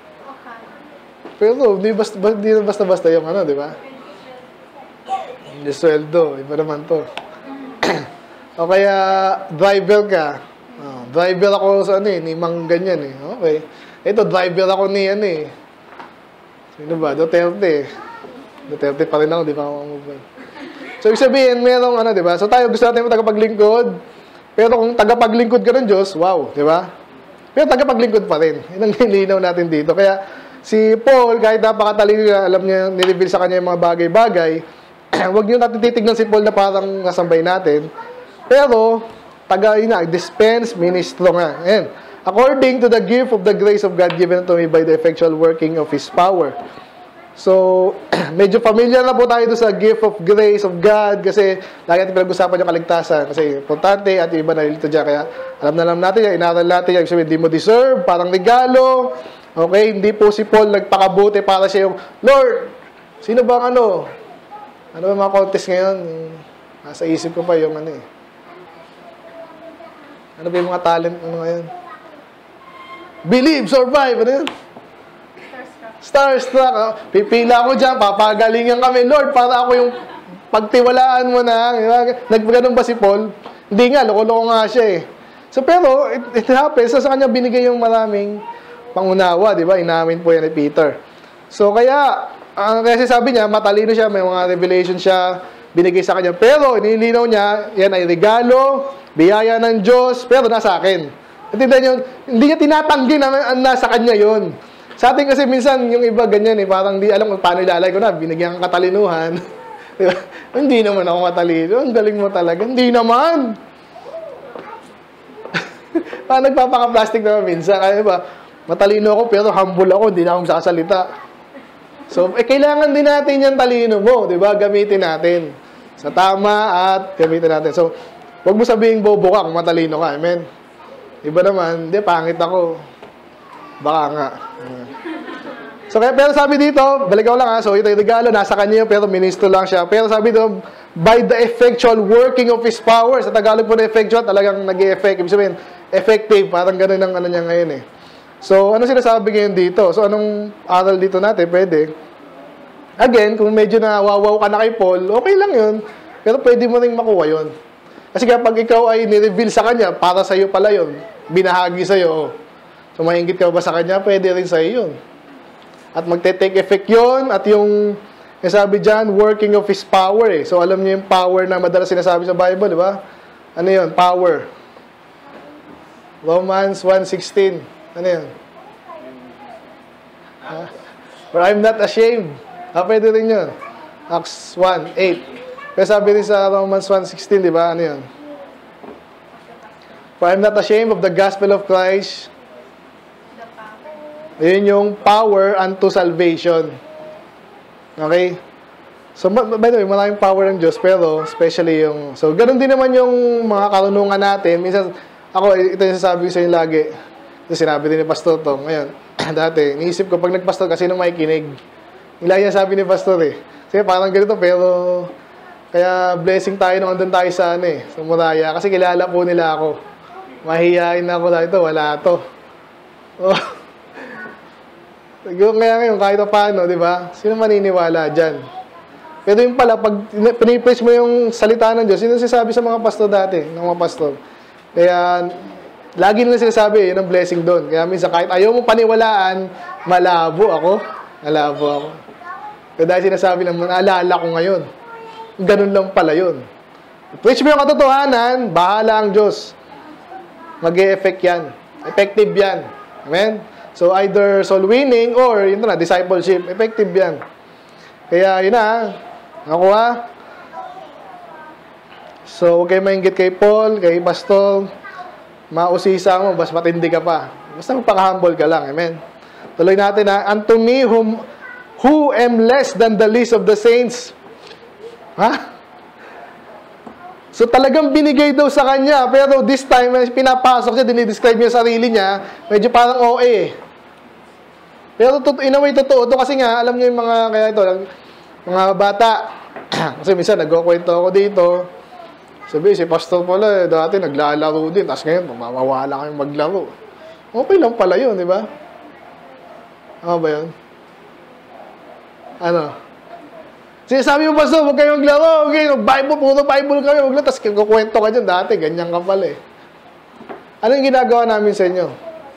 Pero hindi basta, di basta-basta yung ano, di ba? Yung sweldo, iba naman to. O kaya, driver ka. Oh, driver ako sa ano eh, ni Mang ganyan eh. Okay. Ito, driver ako ni ano eh. Sino ba? Duterte. Duterte pa rin ako, di ba ako move. So, ibig sabihin, merong ano, di ba? So, tayo gusto natin tagapaglingkod. Pero kung tagapaglingkod ka ng Diyos, wow, di ba? Pero tagapaglingkod pa rin. Yun ang nilinaw natin dito. Kaya, si Paul, kahit napakatalino niya, alam niya, nireveal sa kanya yung mga bagay-bagay, huwag niyo natin titignan si Paul na parang kasambay natin. Pero, taga, yun na, dispense, ministro nga. Ayan. According to the gift of the grace of God given to me by the effectual working of His power. So, medyo familiar na po tayo doon sa gift of grace of God kasi lagi natin pinag-usapan yung kaligtasan kasi importante at yung iba nalilito dyan. Kaya alam na alam natin yan, inaral natin yan. Sabi, hindi mo deserve, parang regalo. Okay, hindi po si Paul nagpakabuti para siya yung, Lord, sino bang ano? Ano ba mga contest ngayon? Nasa isip ko pa yung ano eh. Ano ba yung mga talent ano ngayon? Believe, survive. Ano yun? Starstruck. Oh. Pipila ako dyan, papagalingan kami. Lord, para ako yung pagtiwalaan mo na. Nagpagano'n ba si Paul? Hindi nga, loko-loko nga siya eh. So, pero, it, it happens. So, sa kanya binigay yung maraming pangunawa, di ba? Inamin po yan ni Peter. So, kaya, uh, kasi sabi niya, matalino siya, may mga revelation siya, binigay sa kanya. Pero, inilinaw niya, yan ay regalo, biyaya ng Diyos, pero nasa akin. Tindihan yun, hindi niya tinatanggi na nasa kanya yun. Sa atin kasi minsan, yung iba ganyan eh, parang di alam kung paano ilalay ko na, binigyan kang katalinuhan. Diba? Hindi naman ako matalino. Ang galing mo talaga. Hindi naman. Parang nagpapaka-plastic naman minsan. Kaya ba, matalino ako pero humble ako, hindi na akong sasalita. So, eh, kailangan din natin yung talino mo, di ba? Gamitin natin. Sa tama at gamitin natin. So, huwag mo sabihin bobo ka kung matalino ka. Amen? Iba naman, hindi, pangit ako. Baka nga. So, kaya, pero sabi dito, balik ako lang ha, so ito yung regalo, nasa kanya yun, pero ministro lang siya. Pero sabi dito, by the effectual working of His power, sa Tagalog po na effectual, talagang nag-e-effect. Ibig sabihin, effective, parang ganun ang ano niya ngayon eh. So, ano sinasabi ngayon dito? So, anong aral dito natin? Pwede. Again, kung medyo nawawaw ka na kay Paul, okay lang yun. Pero pwede mo rin makuha yun. Kasi kapag ikaw ay nireveal sa kanya, para sa'yo pala yun, binahagi sa'yo. So, maingit ka ba sa kanya? Pwede rin sa'yo yun. At magte-take effect yun, at yung, yung sabi dyan, working of His power eh. So, alam niyo yung power na madalas sinasabi sa Bible, di ba? Ano yun? Power. Romans one sixteen. Ano yun? Ha? For I'm not ashamed. Ah, pwede rin yun. Acts one eight. Kaya sabi rin sa Romans one sixteen, di ba? Ano yun? For I'm not ashamed of the gospel of Christ. Yun yung power unto salvation. Okay? So, by the way, maraming power ng Diyos, pero especially yung... So, ganun din naman yung mga karunungan natin. Minsan, ako, ito yung sasabi ko sa inyo lagi. Ito sinabi din ni Pastor Tom. Ngayon, dati, niisip ko, pag nagpastor, kasi nung makikinig. Yung lagi yung sabi ni Pastor eh. Kasi parang ganito, pero... Kaya blessing tayo nung andun tayo sa ano eh, sa Muraya. Kasi kilala po nila ako. mahihain na ako na ito, wala to. Oh. Kaya ngayon, kahit pa paano, di ba? Sino maniniwala dyan? Pero yung pala, pag pinipreach mo yung salita ng Diyos, yun ang sinasabi sa mga pastor dati, ng mga pastor. Kaya, lagi nila sinasabi, yun ang blessing doon. Kaya minsan, kahit ayaw mo paniwalaan, malabo ako. Malabo ako. Kaya dahil sinasabi lang, naalala ko ngayon. Ganun lang pala yun. Preach mo yung katotohanan, bahala ang Diyos. Mag-e-effect yan. Effective yan. Amen? So, either soul winning or, yun na, discipleship. Effective yan. Kaya, yun na, ako ha. So, huwag kayo mainggit kay Paul, kay Pastor. Mausisa mo, bas matindi ka pa. Basta magpaka-humble ka lang. Amen? Tuloy natin ha. Unto me, whom, who am less than the least of the saints. Ha? So, talagang binigay daw sa kanya. Pero this time, pinapasok siya, dinidescribe niya sarili niya, medyo parang O A. Pero in a way, totoo. Ito kasi nga, alam niyo yung mga, kaya ito, mga bata. Kasi minsan, nagkukwento ako dito. Sabi, si Pastor pala, eh, dati naglalaro din. Tapos ngayon, mamawala kayong maglaro. Okay lang pala yun, di ba? Ano ba yun? Ano? Sinasabi mo, Pastor, huwag kayong maglaro. Okay, Bible, puro Bible kami. Huwag lang, tapos kukwento ka dyan dati. Ganyan ka pala eh. Ano yung ginagawa namin sa inyo?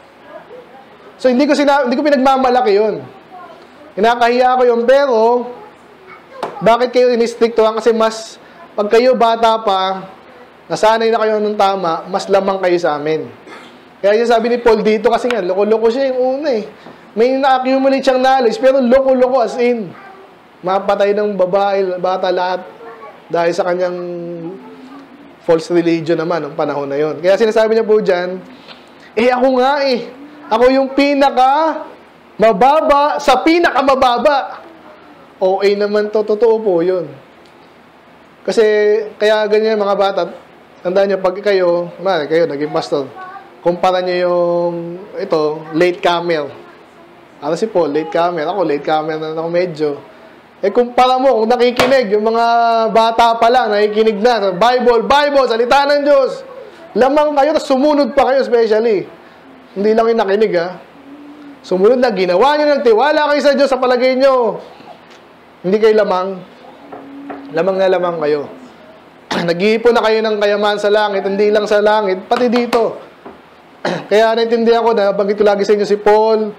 So, hindi ko, sina hindi ko pinagmamalaki yun. Kinakahiya ko yun, pero bakit kayo inistriktuhan? Kasi mas, pag kayo bata pa, nasanay na kayo ng tama, mas lamang kayo sa amin. Kaya yung sabi ni Paul dito, kasi nga, loko-loko siya yung una eh. May na-accumulate siyang knowledge, pero loko-loko as in. Mapatay ng babae, bata lahat, dahil sa kanyang false religion naman, ng panahon na yun. Kaya sinasabi niya po dyan, eh ako nga eh, ako yung pinaka mababa sa pinaka mababa. O A naman to, totoo po yun. Kasi, kaya ganyan mga bata, tandaan nyo, pag kayo, man, kayo, naging pastor, kumpara nyo yung, ito, late comer. Ano si Paul, late comer. Ako, late comer na ako medyo. Eh, kumpara mo, kung nakikinig, yung mga bata pa lang, nakikinig na, Bible, Bible, salita ng Diyos. Lamang kayo, tapos sumunod pa kayo, especially. Hindi lang yung nakinig, ha. Sumunod na, ginawa nyo ng tiwala kayo sa Diyos sa palagay nyo. Hindi kayo lamang. Lamang na lamang kayo. Nag-iipon na kayo ng kayaman sa langit, hindi lang sa langit, pati dito. Kaya naintindihan ko na, banggit ko lagi sa inyo si Paul,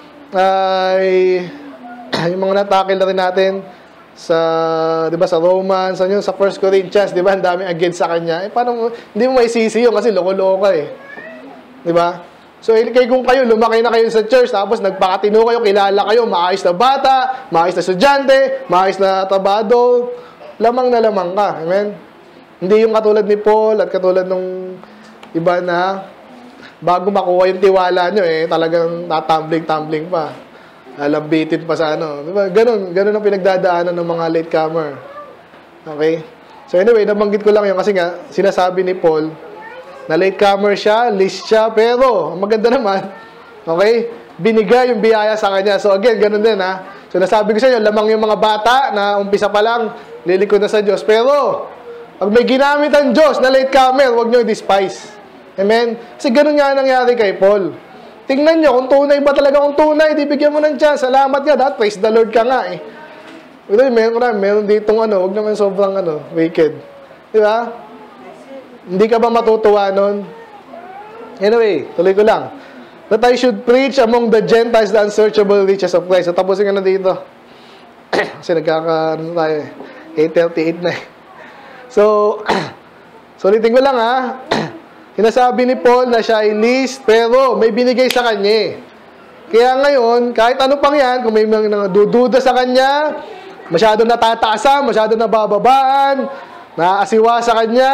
ay, yung mga natakil na rin natin sa, di ba, sa Romans, ano yun, sa First Corinthians, di ba, ang daming against sa kanya. Eh, paano, hindi mo maisisi yun kasi loko-loko eh. Di ba? So, kaya kung kayo, lumaki na kayo sa church, tapos nagpakatino kayo, kilala kayo, maayos na bata, maayos na estudyante, maayos na tabado, lamang na lamang ka. Amen? Hindi yung katulad ni Paul at katulad nung iba na bago makuha yung tiwala nyo, eh, talagang tatambling-tambling pa. Lalambitin pa sa ano. Diba? Ganun, ganun ang pinagdadaanan ng mga latecomer. Okay? So anyway, nabanggit ko lang yun kasi nga, sinasabi ni Paul, na latecomer siya, list siya, pero, ang maganda naman, okay, binigay yung biyaya sa kanya. So again, ganun din ha. So nasabi ko sa inyo, lamang yung mga bata na umpisa pa lang, lilikod na sa Diyos. Pero, pag may ginamit ang Diyos na latecomer, huwag nyo i-despise. Amen? Kasi ganun nga nangyari kay Paul. Tingnan nyo, kung tunay ba talaga, kung tunay, di bigyan mo ng chance. Salamat nga, dapat praise the Lord ka nga eh. Ito, meron na, meron ditong ano, huwag naman sobrang ano, wicked. Di ba? Hindi ka ba matutuwa nun? Anyway, tuloy ko lang. That I should preach among the Gentiles the unsearchable riches of Christ. So, tapusin ka na dito. Kasi nagkaka, ano tayo eh, eight thirty-eight na eh. So, so ulitin ko lang ha. Sinasabi ni Paul na siya ay least, pero may binigay sa kanya eh. Kaya ngayon, kahit ano pang yan, kung may mga dududa sa kanya, masyado natataasan, masyado nabababaan, naaasiwa sa kanya,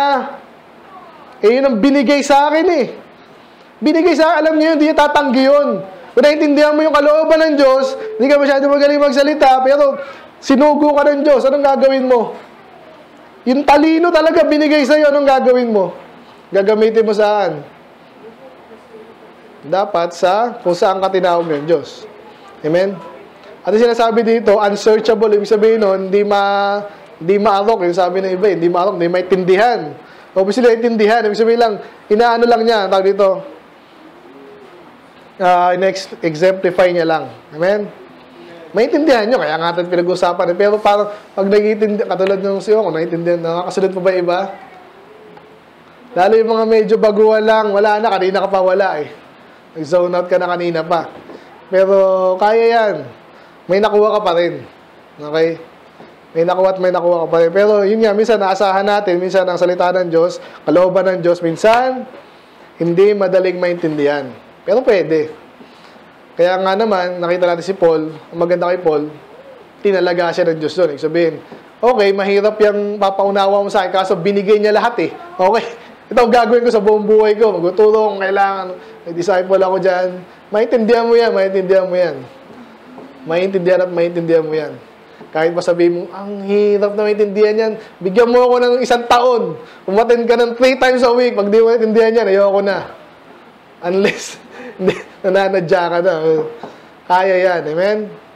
eh yun ang binigay sa akin eh. Binigay sa akin, alam niyo yun, hindi niya tatanggi yun. Kung naintindihan mo yung kalooban ng Diyos, hindi ka masyado magaling magsalita, pero sinugo ka ng Diyos, anong gagawin mo? Yung talino talaga binigay sa'yo, anong gagawin mo? Gagamitin mo saan? Dapat sa kung saan ka tinawag ng Diyos. Amen? At yung sinasabi dito, unsearchable, ibig sabihin nun, hindi ma, hindi maarok, yung sabi ng iba, hindi maarok, hindi maintindihan. O ba sila intindihan? Ibig sabihin lang, inaano lang niya, tawag dito, uh, in-exemplify niya lang. Amen? Maintindihan nyo, kaya nga natin pinag-usapan. Pero parang, pag nag-iintindihan, katulad ng siyo, kung naiintindihan, nakakasunod pa ba iba? Lalo yung mga medyo baguhan lang, wala na, kanina ka pa wala eh. Nag-zone out ka na kanina pa. Pero, kaya yan. May nakuha ka pa rin. Okay? May nakuha at may nakuha ka pa rin. Pero, yun nga, minsan naasahan natin, minsan ang salita ng Diyos, kalooban ng Diyos, minsan, hindi madaling maintindihan. Pero pwede. Kaya nga naman, nakita natin si Paul, ang maganda kay Paul, tinalaga siya ng Diyos doon. Ibig sabihin, okay, mahirap yung papaunawa mo sa akin, kaso binigay niya lahat eh. Okay, ito ang gagawin ko sa buong buhay ko. Magtuturo kung kailangan. May disciple ako dyan. Maintindihan mo yan, maintindihan mo yan. Maintindihan at maintindihan mo yan. Kahit pa sabihin mo, ang hirap na maintindihan yan. Bigyan mo ako ng isang taon. Umattend ka ng three times a week. Pag di mo maintindihan yan, ayoko na. Unless, nananadya ka na. Kaya yan. Amen?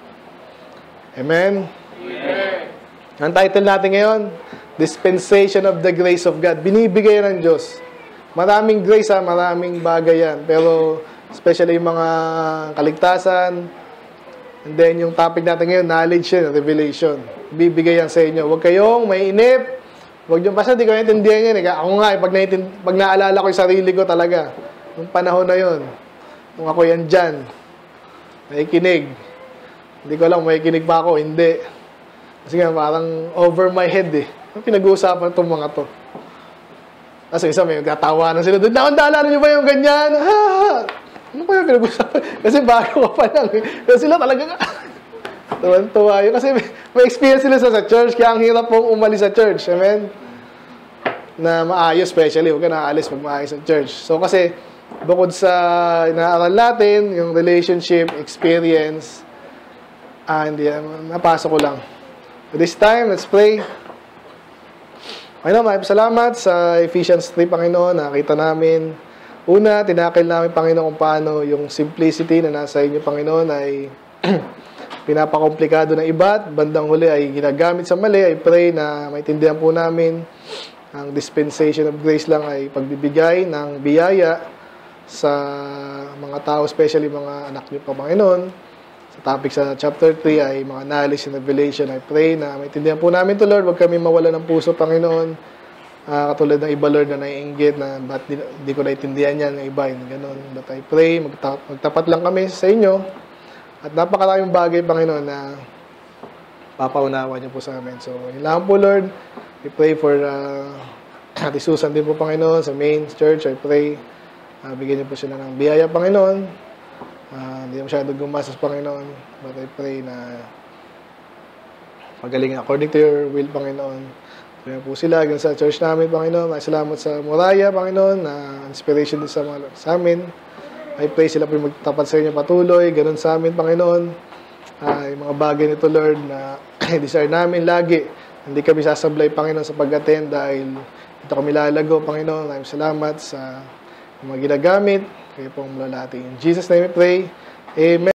Amen? Amen. Ang title natin ngayon, Dispensation of the Grace of God. Binibigay ng Diyos. Maraming grace ha, maraming bagay yan. Pero, especially yung mga kaligtasan, and then yung topic natin ngayon, knowledge and revelation. Bibigay yan sa inyo. Huwag kayong mainip. Huwag yung basta, di ko naintindihan yan. Eh. Ako nga, eh, pag, pag naalala ko yung sarili ko talaga, yung panahon na yun, kung ako yan dyan, nakikinig. Hindi ko alam, makikinig pa ako, hindi. Kasi nga, parang over my head eh. Ang pinag-uusapan itong mga to. Kasi isa may gatawa na sila doon. Naalala niyo ba yung ganyan? Ha! Ano pa yung pinag-uusapan? Kasi bago ka pa lang eh. Kasi sila talaga tuwan-tuwa yun. Kasi may, may experience sila sa, sa church. Kaya ang hirap pong umalis sa church. Amen? Na maayos, especially. Huwag ka nakaalis pag maayos sa church. So kasi, bukod sa inaaral natin, yung relationship, experience, ah, hindi, napasok ko lang. This time, let's pray. Panginoon, maraming salamat sa Ephesians three, Panginoon. Nakita namin, una, tinakil namin, Panginoon, kung paano yung simplicity na nasa inyo, Panginoon, ay pinapakomplikado ng iba at bandang huli ay ginagamit sa mali. I pray na maintindihan po namin ang dispensation of grace lang ay pagbibigay ng biyaya sa mga tao, especially mga anak niyo, Panginoon. Sa topic sa chapter three ay mga knowledge and revelation. I pray na maintindihan po namin to, Lord. Huwag kami mawala ng puso, Panginoon. Uh, katulad ng iba, Lord, na naiinggit na ba't di, di ko naintindihan yan, ng iba, yung ganun. But I pray, magta magtapat lang kami sa inyo. At napakaraming bagay, Panginoon, na papaunawa niyo po sa amin. So, yun lang po, Lord. We pray for uh, Ate Susan din po, Panginoon, sa main church. I pray, uh, bigyan niyo po sila ng biyaya, Panginoon. Uh, hindi masyado gumastos, Panginoon. But I pray na magaling according to your will, Panginoon. Kaya po sila, hanggang sa church namin, Panginoon. Ay salamat sa Moraya, Panginoon, na inspiration din sa, mga, sa amin. I pray sila po magtapat sa inyo patuloy. Ganun sa amin, Panginoon. Uh, yung mga bagay nito, Lord, na desire namin lagi. Hindi kami sasablay, Panginoon, sa pag-attend dahil ito kami lalago, Panginoon. Maraming salamat sa mga ginagamit. Kayo pong malalati. In Jesus' name we pray. Amen.